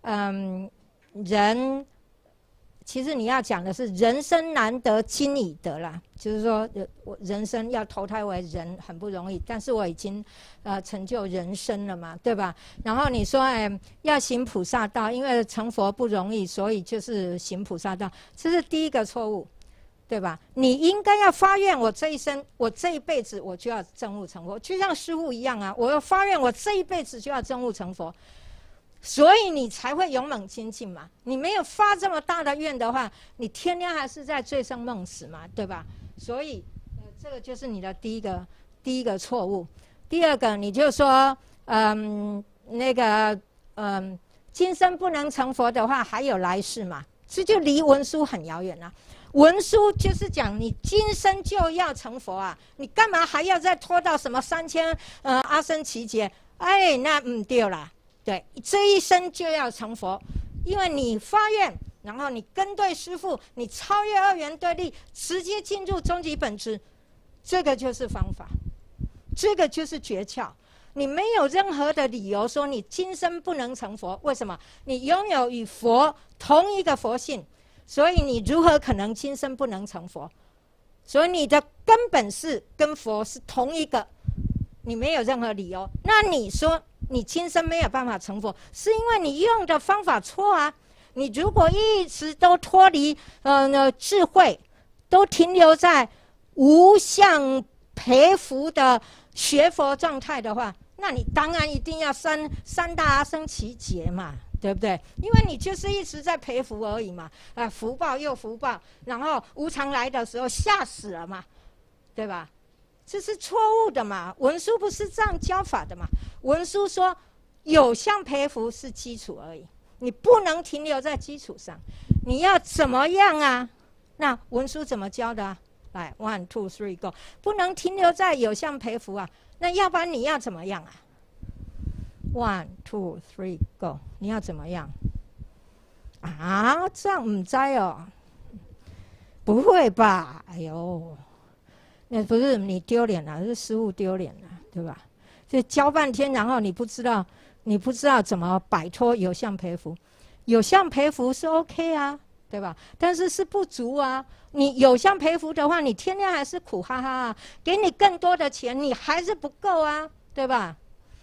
A: 人其实你要讲的是人生难得今已得啦，就是说，我人生要投胎为人很不容易，但是我已经成就人生了嘛，对吧？然后你说，要行菩萨道，因为成佛不容易，所以就是行菩萨道，这是第一个错误。对吧？你应该要发愿，我这一生，我这一辈子我就要证悟成佛，就像师父一样啊！我要发愿，我这一辈子就要证悟成佛，所以你才会勇猛精进嘛。你没有发这么大的愿的话，你天天还是在醉生梦死嘛，对吧？所以，这个就是你的第一个错误。第二个，你就说，今生不能成佛的话，还有来世嘛，这就离文殊很遥远了。文殊就是讲你今生就要成佛啊，你干嘛还要再拖到什么3000阿僧祇劫？哎，那对啦，对，这一生就要成佛，因为你发愿，然后你跟对师父，你超越2元对立，直接进入终极本质，这个就是方法，这个就是诀窍。你没有任何的理由说你今生不能成佛，为什么？你拥有与佛同一个佛性。所以你如何可能今生不能成佛？所以你的根本是跟佛是同一个，你没有任何理由。那你说你今生没有办法成佛，是因为你用的方法错啊！你如果一直都脱离智慧，都停留在无相培福的学佛状态的话，那你当然一定要三大阿僧祇劫嘛。对不对？因为你就是一直在培福而已嘛，福报又福报，然后无常来的时候吓死了嘛，对吧？这是错误的嘛。文殊不是这样教法的嘛。文殊说有相培福是基础而已，你不能停留在基础上，你要怎么样啊？那文殊怎么教的啊？来 ，1 2 3 go， 不能停留在有相培福啊，那要不然你要怎么样啊？1 2 3 go， 你要怎么样啊？这样唔知哦，不会吧？哎呦，那不是你丢脸了，是师父丢脸了，对吧？就教半天，然后你不知道怎么摆脱有相培福，有相培福是 OK 啊，对吧？但是是不足啊。你有相培福的话，你天天还是苦哈哈啊，给你更多的钱，你还是不够啊，对吧？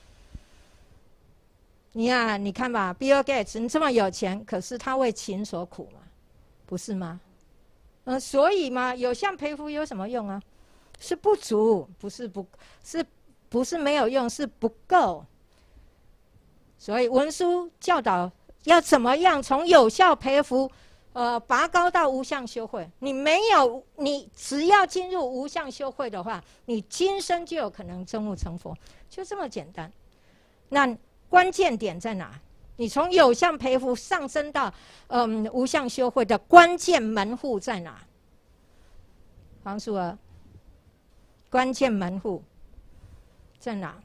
A: 你看吧 ，Bill Gates 你这么有钱，可是他为情所苦嘛，不是吗？所以嘛，有相培福有什么用啊？是不足，不是没有用，是不够。所以文殊教导要怎么样从有效培福，拔高到无相修慧。你只要进入无相修慧的话，你今生就有可能证悟成佛，就这么简单。那关键点在哪？你从有相培福上升到无相修慧的关键门户在哪？黄淑儿，关键门户在哪？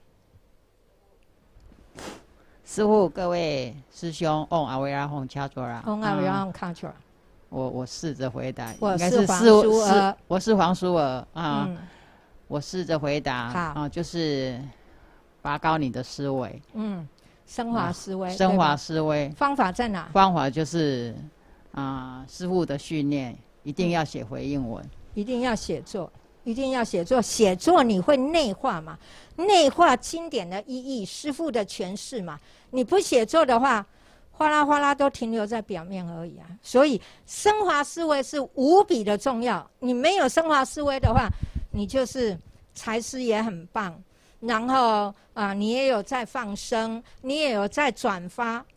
K: 师父，各位师兄，嗡阿维拉吽恰卓拉，
A: 嗡阿维拉吽恰卓拉。
K: 我试着回答，
A: 我是黄淑儿，
K: 我是黄淑儿啊。我试着回答，好，就是拔高你的思维，
A: 升华思维，
K: 升华思维，
A: 方法在哪？
K: 方法就是师父的训练，一定要写回应文，
A: 一定要写作，一定要写作。写作你会内化嘛？内化经典的意义，师父的诠释嘛？你不写作的话，哗啦哗啦都停留在表面而已啊。所以升华思维是无比的重要。你没有升华思维的话，你就是财师也很棒。然后你也有在放生，你也有在转发，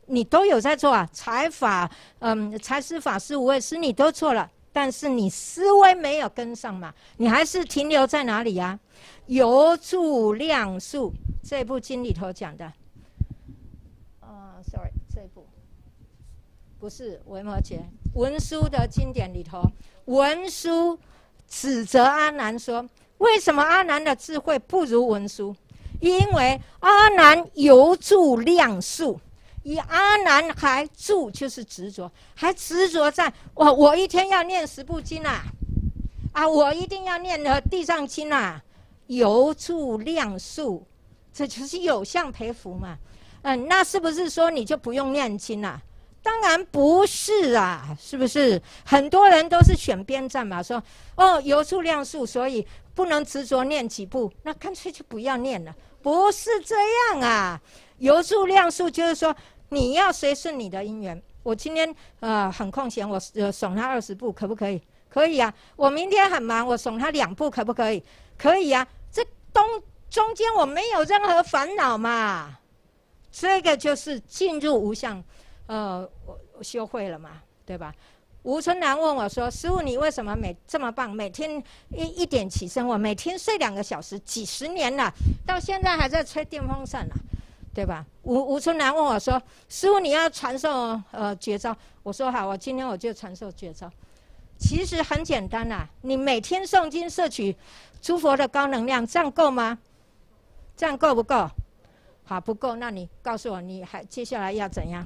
A: 你都有在做啊，财法，财施法施无畏施你都做了，但是你思维没有跟上嘛，你还是停留在哪里呀？由住量数这部经里头讲的，sorry， 这部不是维摩诘文殊的经典里头，文殊指责阿难说，为什么阿难的智慧不如文殊？因为阿难由住量数。以阿难还住就是执着，还执着在我一天要念10部经啊，我一定要念地藏经啊，由住量数，这就是有相培福嘛。那是不是说你就不用念经啊？当然不是啊，是不是？很多人都是选边站嘛，说由住量数，所以不能执着念几部，那干脆就不要念了。不是这样啊，由住量数就是说。你要随顺你的因缘。我今天很空闲，我送他20部，可不可以？可以啊。我明天很忙，我送他2部，可不可以？可以啊。这中间我没有任何烦恼嘛。这个就是进入无相，我修会了嘛，对吧？吴春兰问我说：“师父，你为什么这么棒？每天一点起身，我每天睡2个小时，几10年了，到现在还在吹电风扇了。”对吧？吴春兰问我说：“师父，你要传授绝招？”我说：“好，我今天我就传授绝招。其实很简单啦，你每天诵经摄取诸佛的高能量，这样够吗？这样够不够？好，不够，那你告诉我，你还接下来要怎样？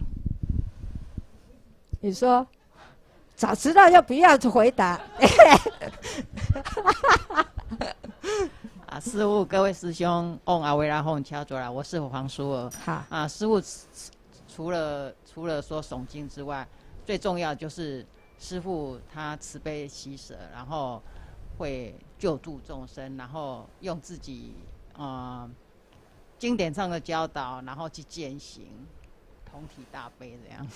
A: 你说，早知道就不要回答。
K: 师父，各位师兄，嗡阿维拉吽敲卓啦，我是黄淑儿。好师父，除了说诵经之外，最重要就是师父他慈悲喜舍，然后会救助众生，然后用自己经典上的教导，然后去践行，同体大悲这样。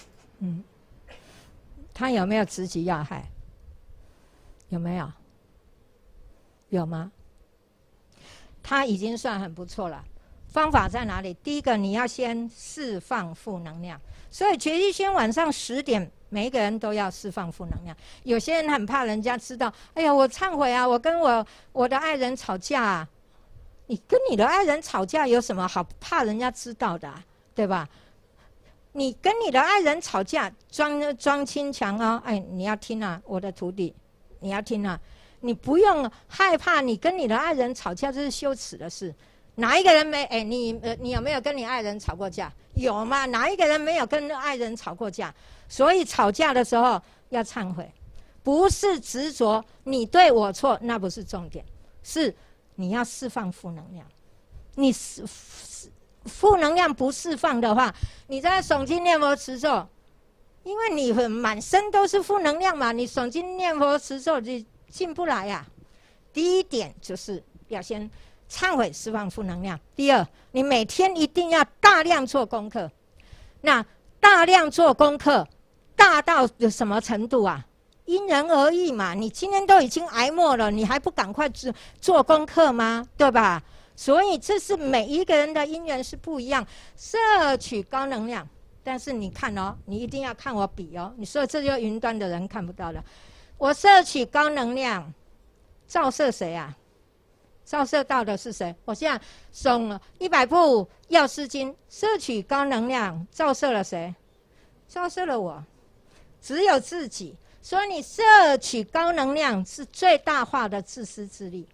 A: 他有没有直击要害？有没有？有吗？他已经算很不错了。方法在哪里？第一个，你要先释放负能量。所以觉一轩晚上10点，每一个人都要释放负能量。有些人很怕人家知道，哎呀，我忏悔啊，我跟我的爱人吵架啊。你跟你的爱人吵架有什么好怕人家知道的对吧？你跟你的爱人吵架，装亲强哦，哎，你要听啊，我的徒弟，你要听啊。你不用害怕，你跟你的爱人吵架，这是羞耻的事。哪一个人没？你有没有跟你爱人吵过架？有吗？哪一个人没有跟爱人吵过架？所以吵架的时候要忏悔，不是执着你对我错，那不是重点，是你要释放负能量。你负能量不释放的话，你在诵经念佛持咒，因为你满身都是负能量嘛，你诵经念佛持咒就进不来呀。第一点就是要先忏悔释放负能量。第二，你每天一定要大量做功课。那大量做功课，大到什么程度啊？因人而异嘛。你今天都已经挨末了，你还不赶快做功课吗？对吧？所以这是每一个人的因缘是不一样，摄取高能量。但是你看哦，你一定要看我笔哦。你说这就云端的人看不到了。我摄取高能量，照射谁啊？照射到的是谁？我现在诵100部药师经，摄取高能量，照射了谁？照射了我，只有自己。所以你摄取高能量是最大化的自私自利，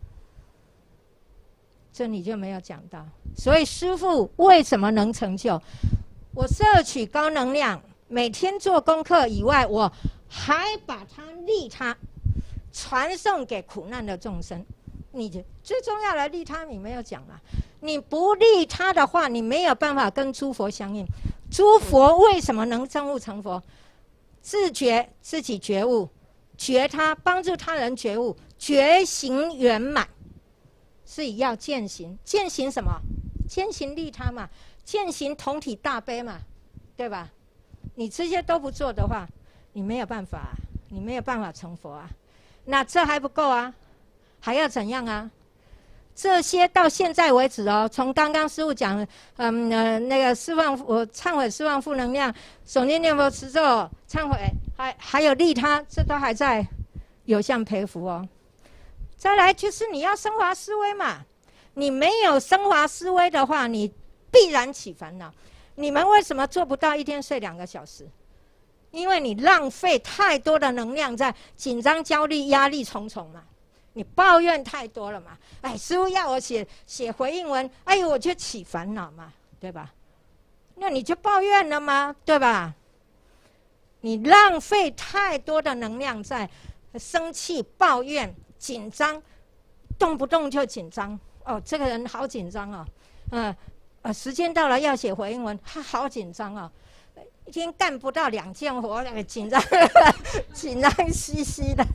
A: 这你就没有讲到。所以师父为什么能成就？我摄取高能量，每天做功课以外，我还把它利他，传送给苦难的众生。你最重要的利他你没有讲啊，你不利他的话，你没有办法跟诸佛相应。诸佛为什么能证悟成佛？自觉自己觉悟，觉他，帮助他人觉悟，觉行圆满，是以要践行。践行什么？践行利他嘛，践行同体大悲嘛，对吧？你这些都不做的话，你没有办法，你没有办法成佛啊。那这还不够啊，还要怎样啊？ 这些到现在为止哦，从刚刚师父讲的，那个释放我忏悔释放负能量，诵经念佛持咒忏悔，还有利他，这都还在有相培福哦。再来就是你要升华思维嘛，你没有升华思维的话，你必然起烦恼。你们为什么做不到一天睡2个小时？因为你浪费太多的能量在紧张、焦虑、压力重重嘛。你抱怨太多了嘛？哎，师父要我写回应文，哎呦，我就起烦恼嘛，对吧？那你就抱怨了吗？对吧？你浪费太多的能量在生气、抱怨、紧张，动不动就紧张。哦，这个人好紧张哦，时间到了要写回应文，他好紧张哦，一天干不到2件活，紧张紧张兮兮的。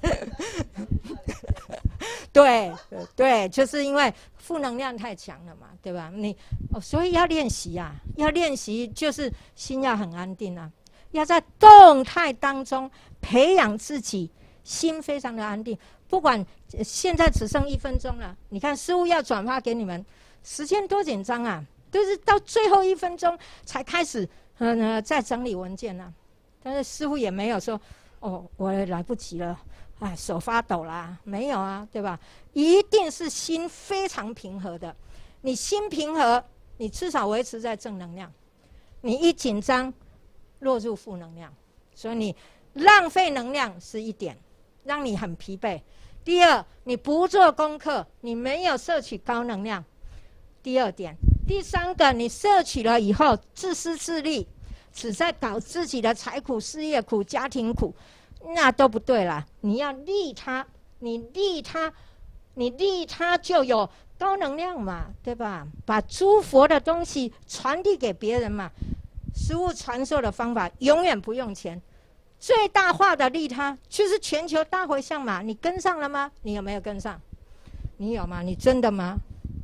A: 对，就是因为负能量太强了嘛，对吧？所以要练习啊，要练习，就是心要很安定啊，要在动态当中培养自己心非常的安定。不管现在只剩1分钟了，你看师父要转发给你们，时间多紧张啊，都是到最后1分钟才开始在整理文件啊。但是师父也没有说哦，我来不及了。哎，手发抖啦，没有啊，对吧？一定是心非常平和的。你心平和，你至少维持在正能量。你一紧张，落入负能量，所以你浪费能量是一点，让你很疲惫。第二，你不做功课，你没有摄取高能量。第二点，第三个，你摄取了以后自私自利，只在搞自己的财苦、事业苦、家庭苦。那都不对啦！你要利他，你利他就有高能量嘛，对吧？把诸佛的东西传递给别人嘛。师父传授的方法永远不用钱，最大化的利他就是全球大回向嘛。你跟上了吗？你有没有跟上？你有吗？你真的吗？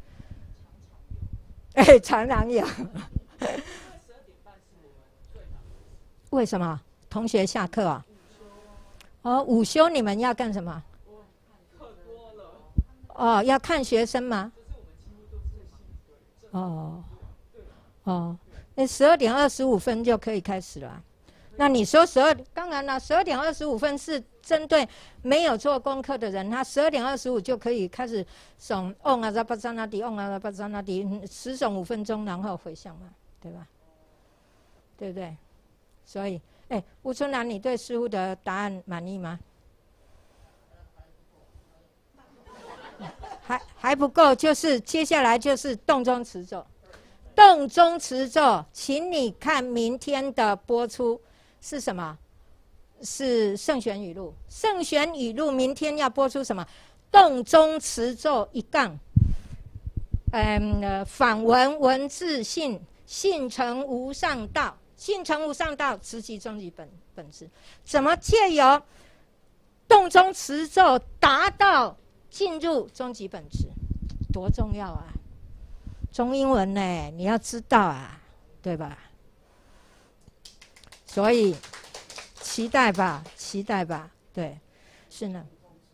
A: 哎，常常有。为什么？同学下课啊？哦，午休你们要干什么？哦，要看学生吗？哦，那12点25分就可以开始了。那你说当然了，12点25分是针对没有做功课的人，他12点25就可以开始诵嗡阿扎巴扎那迪，嗡阿扎巴扎那迪，10诵5分钟，然后回向嘛，对吧？对不对？所以。吴春兰，你对师父的答案满意吗？还不够，就是接下来就是动中持咒。动中持咒，请你看明天的播出是什么？是圣贤语录。圣贤语录明天要播出什么？动中持咒一杠。反文文字性，性成无上道。性成无上道，直击终极本质。怎么借由动中持咒达到进入终极本质？多重要啊！中英文呢，你要知道啊，对吧？所以期待吧，对，是呢。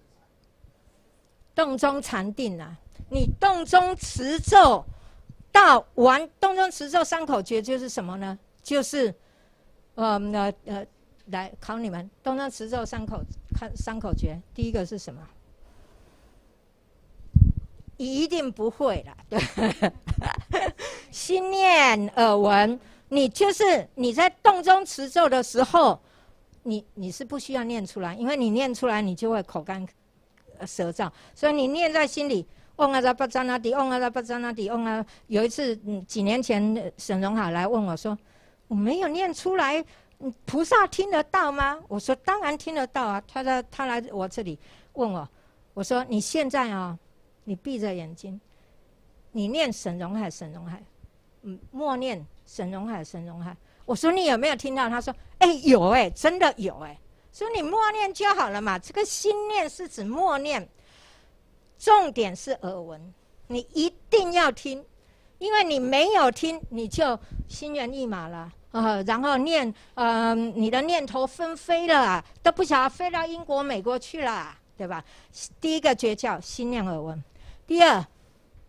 A: 动中禅定啊，你动中持咒到完动中持咒3口诀就是什么呢？就是来考你们动中持咒3口诀，第一个是什么？一定不会啦，对。心念耳闻，你就是你在动中持咒的时候，你是不需要念出来，因为你念出来你就会口干舌燥，所以你念在心里。嗡阿扎巴扎那迪，嗡阿扎巴扎那迪，嗡啊。有一次几年前沈荣海来问我说，我没有念出来，菩萨听得到吗？我说当然听得到啊。他来我这里问我说你现在啊，你闭着眼睛，你念沈荣海，默念沈荣海。我说你有没有听到？他说有真的有所以你默念就好了嘛。这个心念是指默念，重点是耳闻，你一定要听，因为你没有听，你就心猿意马了。然后你的念头纷飞了，都不晓得飞到英国、美国去了，对吧？第一个诀窍，心念耳闻。第二，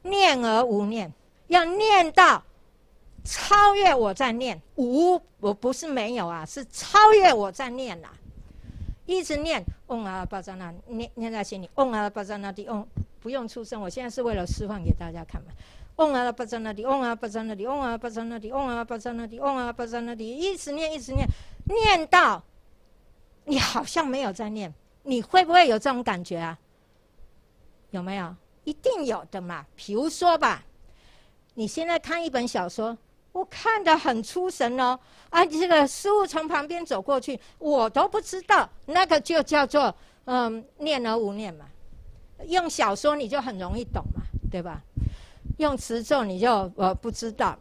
A: 念而无念，要念到超越我在念，我不是没有啊，是超越我在念啊，一直念嗡阿巴扎那，念在心里，嗡阿巴扎那地嗡，不用出声，我现在是为了示范给大家看嘛。嗡阿巴扎那地，嗡阿巴扎那地，嗡阿巴扎那地，嗡阿巴扎那地，嗡阿巴扎那地，一直念，一直念，念到你好像没有在念，你会不会有这种感觉啊？有没有？一定有的嘛。比如说吧，你现在看一本小说，我看得很出神哦，啊，这个师父从旁边走过去，我都不知道，那个就叫做念而无念嘛。用小说你就很容易懂嘛，对吧？用持咒你就不知道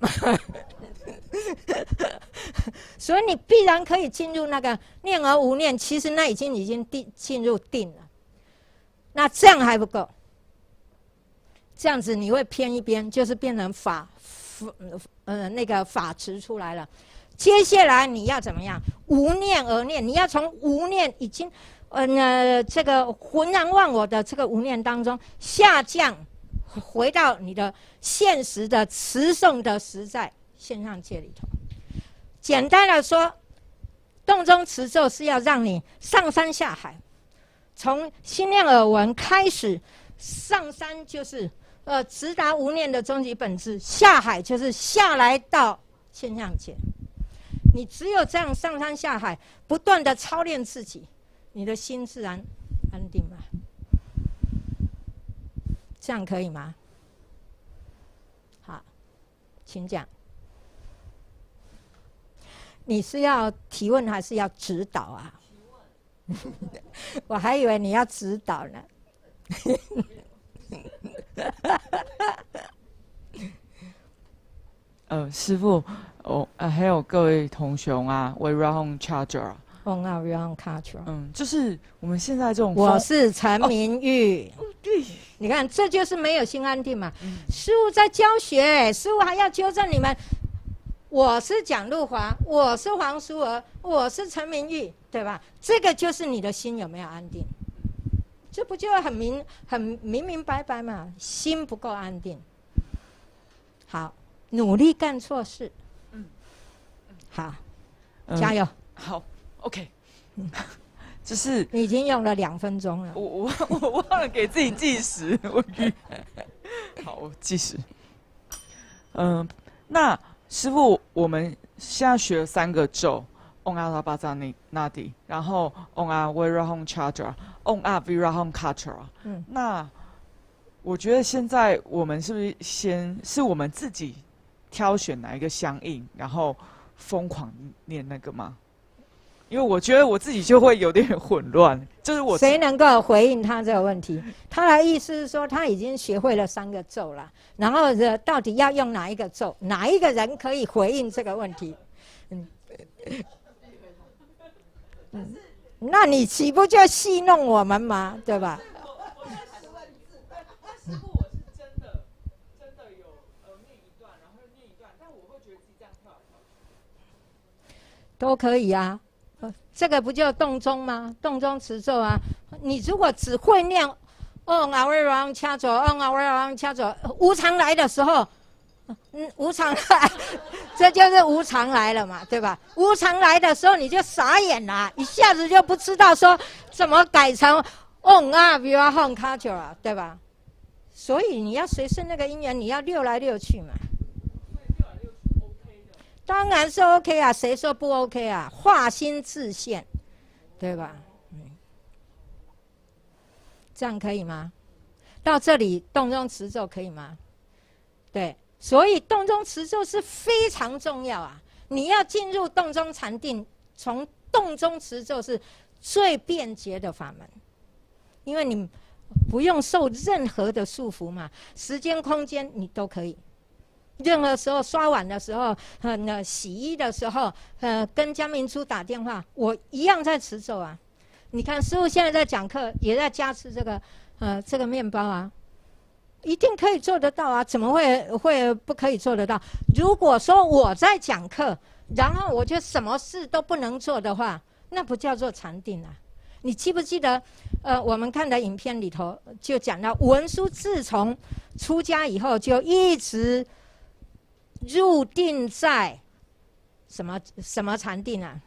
A: 所以你必然可以进入那个念而无念，其实那已经进入定了。那这样还不够，这样子你会偏一边，就是变成那个法持出来了。接下来你要怎么样？无念而念，你要从无念已经这个浑然忘我的这个无念当中下降，回到你的现实的持诵的实在现象界里头。简单的说，洞中持咒是要让你上山下海，从心念耳闻开始，上山就是直达无念的终极本质，下海就是下来到现象界。你只有这样上山下海，不断的操练自己，你的心自然安定嘛。这样可以吗？好，请讲。你是要提问还是要指导啊？我还以为你要指导呢。
H: 师父，还有各位同学啊 ，Wirahong Charger 就是我们现在这种，
A: 我是陈明玉。你看，这就是没有心安定嘛。师父在教学，师父还要纠正你们。我是蒋路华，我是黄淑娥，我是陈明玉，对吧？这个就是你的心有没有安定？这不就很明白白嘛？心不够安定。好，努力干错事。好，加油。
H: 好 ，OK。就是
A: 你已经用了2分钟了。
H: 我忘了给自己计时。好，我计时。那师父，我们现在学了3个咒 ，Om Atta Baza Nadi， 然后 Om Wirahong Chadra，Om Virahong Katra。那我觉得现在我们是不是是我们自己挑选哪一个相应，然后疯狂念那个吗？因为我觉得我自己就会有点混乱，就是
A: 谁能够回应他这个问题？他的意思是说他已经学会了3个咒了，然后到底要用哪一个咒？哪一个人可以回应这个问题？那你岂不就戏弄我们吗？对吧？师父，我是真的有念一段，然后念一段，但我会觉得自己这样跳来跳去。都可以啊。这个不就洞中吗？洞中持咒啊！你如果只会念“嗡阿维朗掐左，嗡阿维朗掐左”，无常来的时候，无常来，这就是无常来了嘛，对吧？无常来的时候你就傻眼了，一下子就不知道说怎么改成“嗡阿维朗掐左”啊，对吧？所以你要随顺那个因缘，你要溜来溜去嘛。当然是 OK 啊，谁说不 OK 啊？化心自现，对吧？这样可以吗？到这里洞中持咒可以吗？对，所以洞中持咒是非常重要啊！你要进入洞中禅定，从洞中持咒是最便捷的法门，因为你不用受任何的束缚嘛，时间、空间你都可以。任何时候刷碗的时候，洗衣的时候，跟江明珠打电话，我一样在持咒啊。你看师父现在在讲课，也在加持这个面包啊，一定可以做得到啊，怎么会不可以做得到？如果说我在讲课，然后我就什么事都不能做的话，那不叫做禅定啊。 你记不记得？我们看的影片里头就讲到，文殊自从出家以后，就一直入定在什么禅定啊？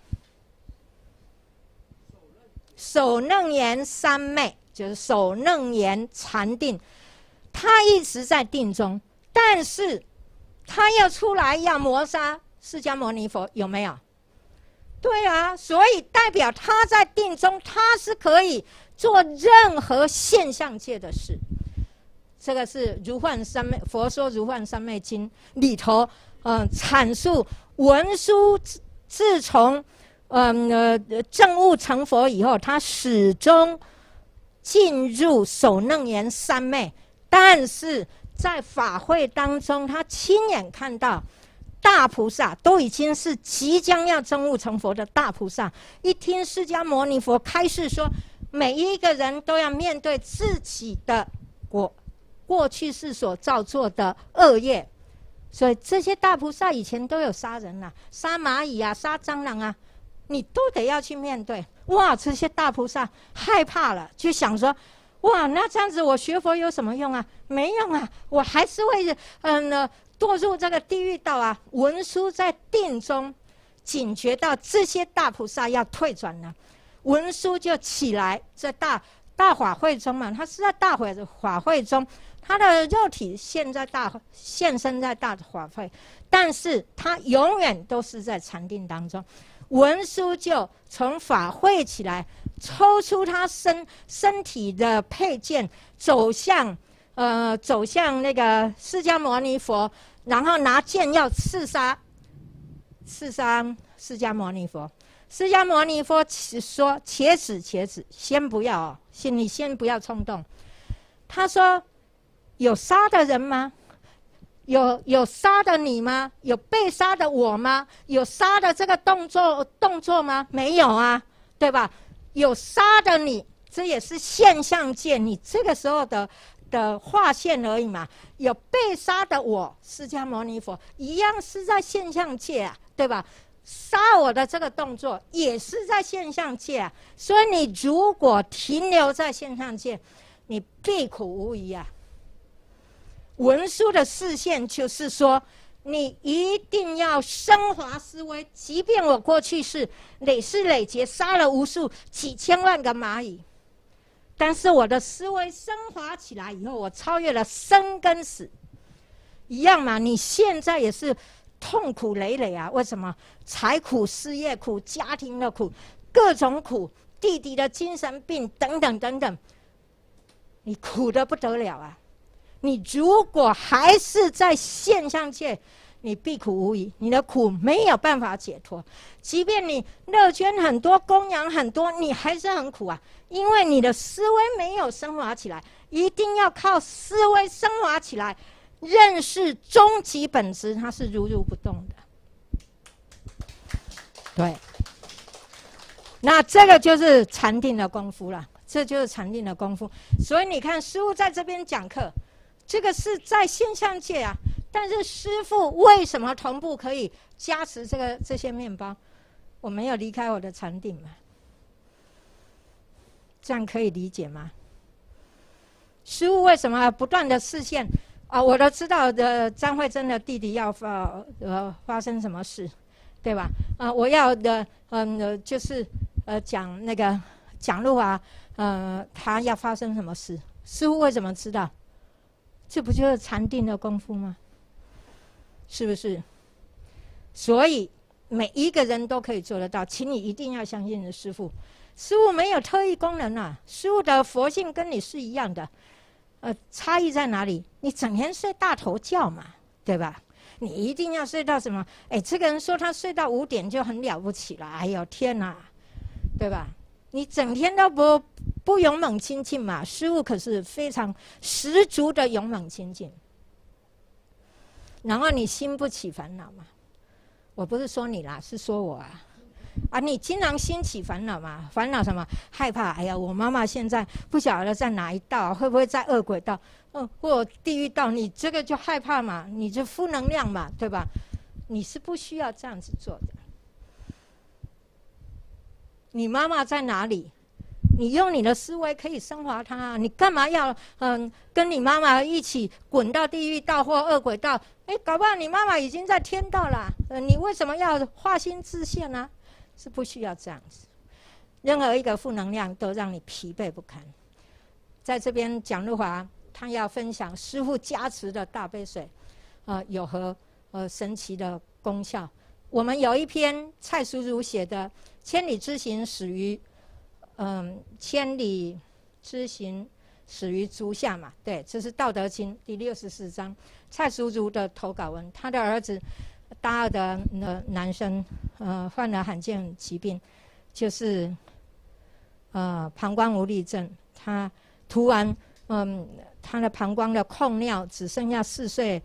A: 首楞严三昧，就是首楞严禅定，他一直在定中，但是他要出来要磨杀释迦牟尼佛，有没有？对啊，所以代表他在定中，他是可以做任何现象界的事。这个是佛说《如幻三昧经》里头，阐述文殊自从证悟成佛以后，他始终进入首楞严三昧，但是在法会当中，他亲眼看到大菩萨都已经是即将要证悟成佛的大菩萨，一听释迦牟尼佛开示说，每一个人都要面对自己的过去世所造作的恶业，所以这些大菩萨以前都有杀人啊，杀蚂蚁啊，杀蟑螂啊，你都得要去面对。哇，这些大菩萨害怕了，就想说，哇，那这样子我学佛有什么用啊？没用啊，我还是会堕入这个地狱道啊！文殊在定中警觉到这些大菩萨要退转了，文殊就起来，在大法会中嘛，他是在大法会中，他的肉体现身在大法会，但是他永远都是在禅定当中。文殊就从法会起来，抽出他身体的佩剑，走向那个释迦牟尼佛，然后拿剑要刺杀释迦牟尼佛。释迦牟尼佛说：“且止，先不要哦，你先不要冲动。”他说：“有杀的人吗？有杀的你吗？有被杀的我吗？有杀的这个动作吗？没有啊，对吧？有杀的你，这也是现象界，你这个时候的划线而已嘛。有被杀的我，释迦牟尼佛一样是在现象界啊，对吧？杀我的这个动作也是在现象界啊。所以你如果停留在现象界，你必苦无疑啊。文殊的视线就是说，你一定要升华思维，即便我过去是累世累劫杀了无数几千万个蚂蚁，但是我的思维升华起来以后，我超越了生跟死，一样嘛。你现在也是痛苦累累啊，为什么？财苦、事业苦、家庭的苦，各种苦，弟弟的精神病等等等等，你苦得不得了啊。你如果还是在现象界，你必苦无疑，你的苦没有办法解脱。即便你乐捐很多，供养很多，你还是很苦啊，因为你的思维没有升华起来。一定要靠思维升华起来，认识终极本质，它是如如不动的。对，那这个就是禅定的功夫了，这就是禅定的功夫。所以你看，师父在这边讲课，这个是在现象界啊，但是师父为什么同步可以加持这些面包？我没有离开我的禅定嘛，这样可以理解吗？师父为什么不断的示现啊？我都知道的，张慧珍的弟弟要发生什么事，对吧？我要的就是讲那个讲路啊，他要发生什么事？师父为什么知道？这不就是禅定的功夫吗？是不是？所以每一个人都可以做得到，请你一定要相信师父。师父没有特异功能啊，师父的佛性跟你是一样的，差异在哪里？你整天睡大头觉嘛，对吧？你一定要睡到什么？这个人说他睡到5点就很了不起了，哎呦天哪，对吧？你整天都不勇猛精进嘛，师父可是非常十足的勇猛精进。然后你心不起烦恼嘛？我不是说你啦，是说我啊。你经常心起烦恼嘛？烦恼什么？害怕，哎呀，我妈妈现在不晓得在哪一道，会不会在恶鬼道，或地狱道？你这个就害怕嘛？你就负能量嘛，对吧？你是不需要这样子做的。你妈妈在哪里？ 你用你的思维可以升华它，你干嘛要跟你妈妈一起滚到地狱道或恶鬼道？搞不好你妈妈已经在天道了，你为什么要化心自现呢？是不需要这样子。任何一个负能量都让你疲惫不堪。在这边，蒋路华他要分享师父加持的大杯水，有何神奇的功效？我们有一篇蔡淑如写的《千里之行始于千里之行始于足下》嘛，对，这是《道德经》第64章，蔡淑如的投稿文。他的儿子大二的男生，患了罕见疾病，就是膀胱无力症。他突然，他的膀胱的控尿只剩下4岁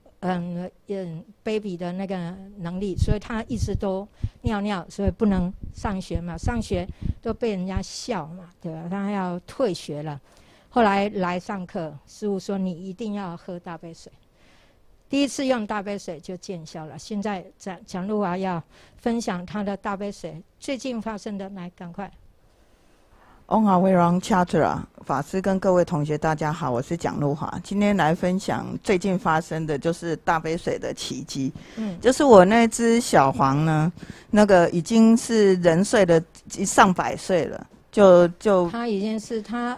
A: ，baby 的那个能力，所以他一直都尿，所以不能上学嘛，上学都被人家笑嘛，对吧？他要退学了。后来来上课，师父说你一定要喝大杯水。第一次用大杯水就见效了。现在蒋路华要分享他的大杯水最近发生的，来赶快。
D: Om Awareness Chakra 法师跟各位同学大家好，我是蒋路华，今天来分享最近发生的就是大杯水的奇迹。就是我那只小黄呢，那个已经是人岁的上百岁了，就
A: 他已经是他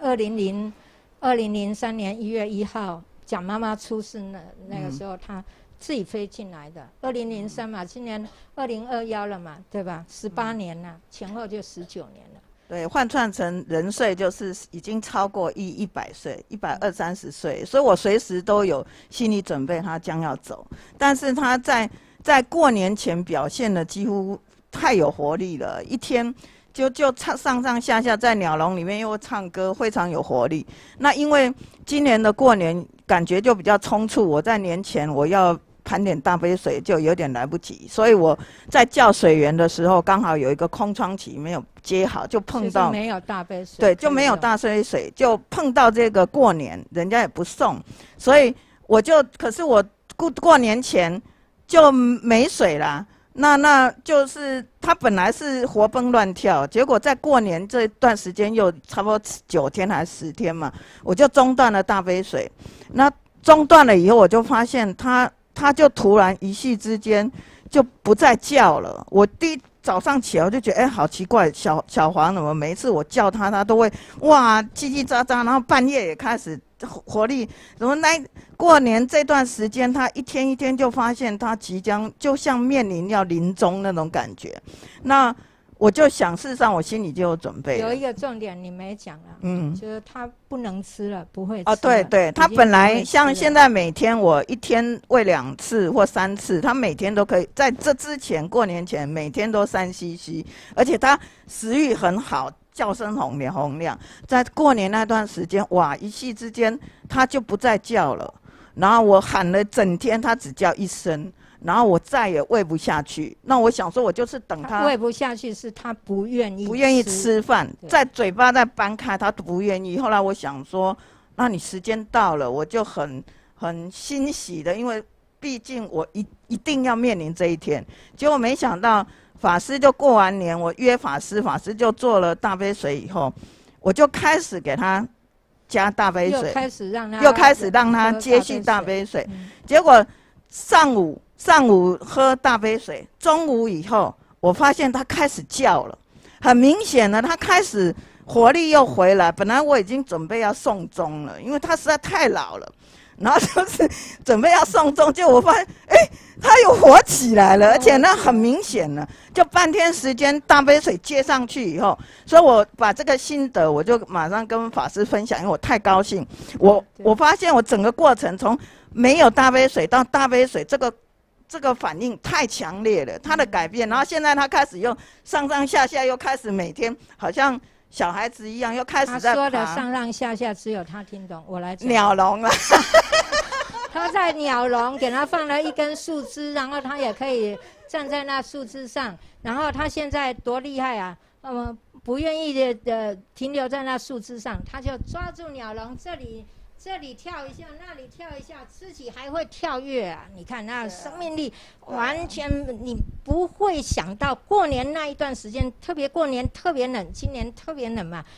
A: 2003年1月1号蒋妈妈出事那个时候，他自己飞进来的。2003嘛，今年2021了嘛，对吧？18年了，前后就19年了。
D: 对，换算成人岁就是已经超过100岁，120、130岁，所以我随时都有心理准备，他将要走。但是他在过年前表现的几乎太有活力了，一天就上下在鸟笼里面又唱歌，非常有活力。那因为今年的过年感觉就比较匆促，我在年前我要盘点大杯水就有点来不及，所以我在叫水源的时候刚好有一个空窗期没有接好，就碰到
A: 没有大杯水，
D: 对，就没有大杯水，就碰到这个过年人家也不送，所以可是我过年前就没水啦。那就是他本来是活蹦乱跳，结果在过年这段时间又差不多9天还是10天嘛，我就中断了大杯水。那中断了以后，我就发现他就突然一夕之间就不再叫了。我早上起来我就觉得，好奇怪，小黄怎么每一次我叫他都会哇叽叽喳喳，然后半夜也开始活力，怎么过年这段时间，他一天一天就发现他即将就像面临要临终那种感觉。那我就想，事实上我心里就有准备了。
A: 有一个重点你没讲了，就是他不能吃了，不会吃了。
D: 对，他本来像现在每天我一天喂2次或3次，他每天都可以。在这之前过年前每天都3cc， 而且他食欲很好，叫声洪亮。在过年那段时间，哇，一夕之间他就不再叫了。然后我喊了整天，他只叫1声。然后我再也喂不下去，那我想说，我就是等他
A: 喂不下去，是他不愿
D: 意吃饭，在嘴巴在搬开，他都不愿意。后来我想说，那你时间到了，我就很欣喜的，因为毕竟我一定要面临这一天。结果没想到法师就过完年，我约法师就做了大杯水以后，我就开始给他加大杯水，又开始让他接续大杯水，结果上午喝大杯水，中午以后我发现他开始叫了，很明显的他开始活力又回来。本来我已经准备要送终了，因为他实在太老了，然后就是准备要送终，就我发现他又活起来了，而且那很明显了，就半天时间大杯水接上去以后，所以我把这个心得我就马上跟法师分享，因为我太高兴。我发现我整个过程从没有大杯水到大杯水，这个反应太强烈了，他的改变。然后现在他开始又上下又开始每天好像小孩子一样，又开始在爬。他
A: 说的上下只有他听懂，我来讲。
D: 鸟笼了。
A: 他在鸟笼给他放了一根树枝，然后他也可以站在那树枝上。然后他现在多厉害啊！不愿意的停留在那树枝上，他就抓住鸟笼，这里跳一下，那里跳一下，自己还会跳跃啊！你看那生命力，完全你不会想到过年那一段时间，特别过年特别冷，今年特别冷嘛，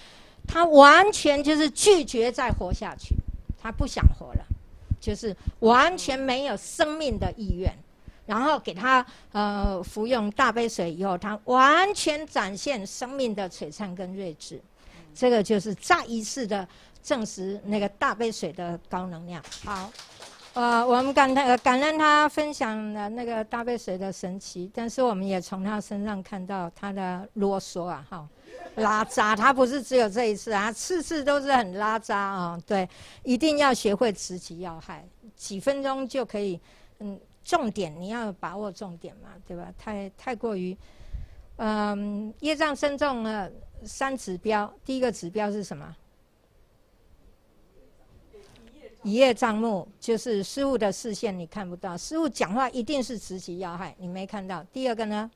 A: 他完全就是拒绝再活下去，他不想活了，就是完全没有生命的意愿。然后给他服用大杯水以后，他完全展现生命的璀璨跟睿智。这个就是再一次的证实那个大杯水的高能量。好，我们感恩他分享了那个大杯水的神奇，但是我们也从他身上看到他的啰嗦啊，哈，拉渣，他不是只有这一次啊，次次都是很拉渣啊。对，一定要学会持其要害，几分钟就可以，重点你要把握重点嘛，对吧？太过于，业障深重了3指标，第一个指标是什么？一叶障目，就是师父的视线你看不到，师父讲话一定是持其要害，你没看到。第二个呢？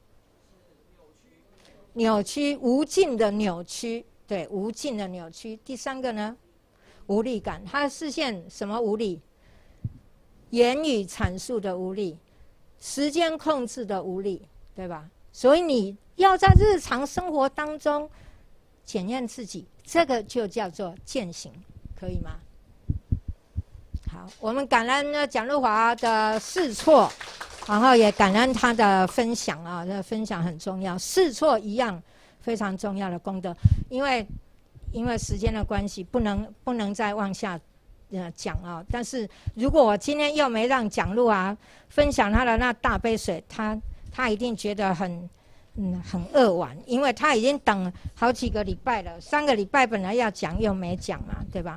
A: 扭曲，无尽的扭曲，对，无尽的扭曲。第三个呢？无力感，他的视线什么无力？言语阐述的无力，时间控制的无力，对吧？所以你要在日常生活当中检验自己，这个就叫做践行，可以吗？好，我们感恩蒋路华的试错，然后也感恩他的分享啊，这个分享很重要，试错一样非常重要的功德，因为时间的关系，不能再往下讲啊。但是如果我今天又没让蒋路华分享他的那大杯水，他一定觉得很扼腕，因为他已经等好几个礼拜了，3个礼拜本来要讲又没讲嘛，对吧？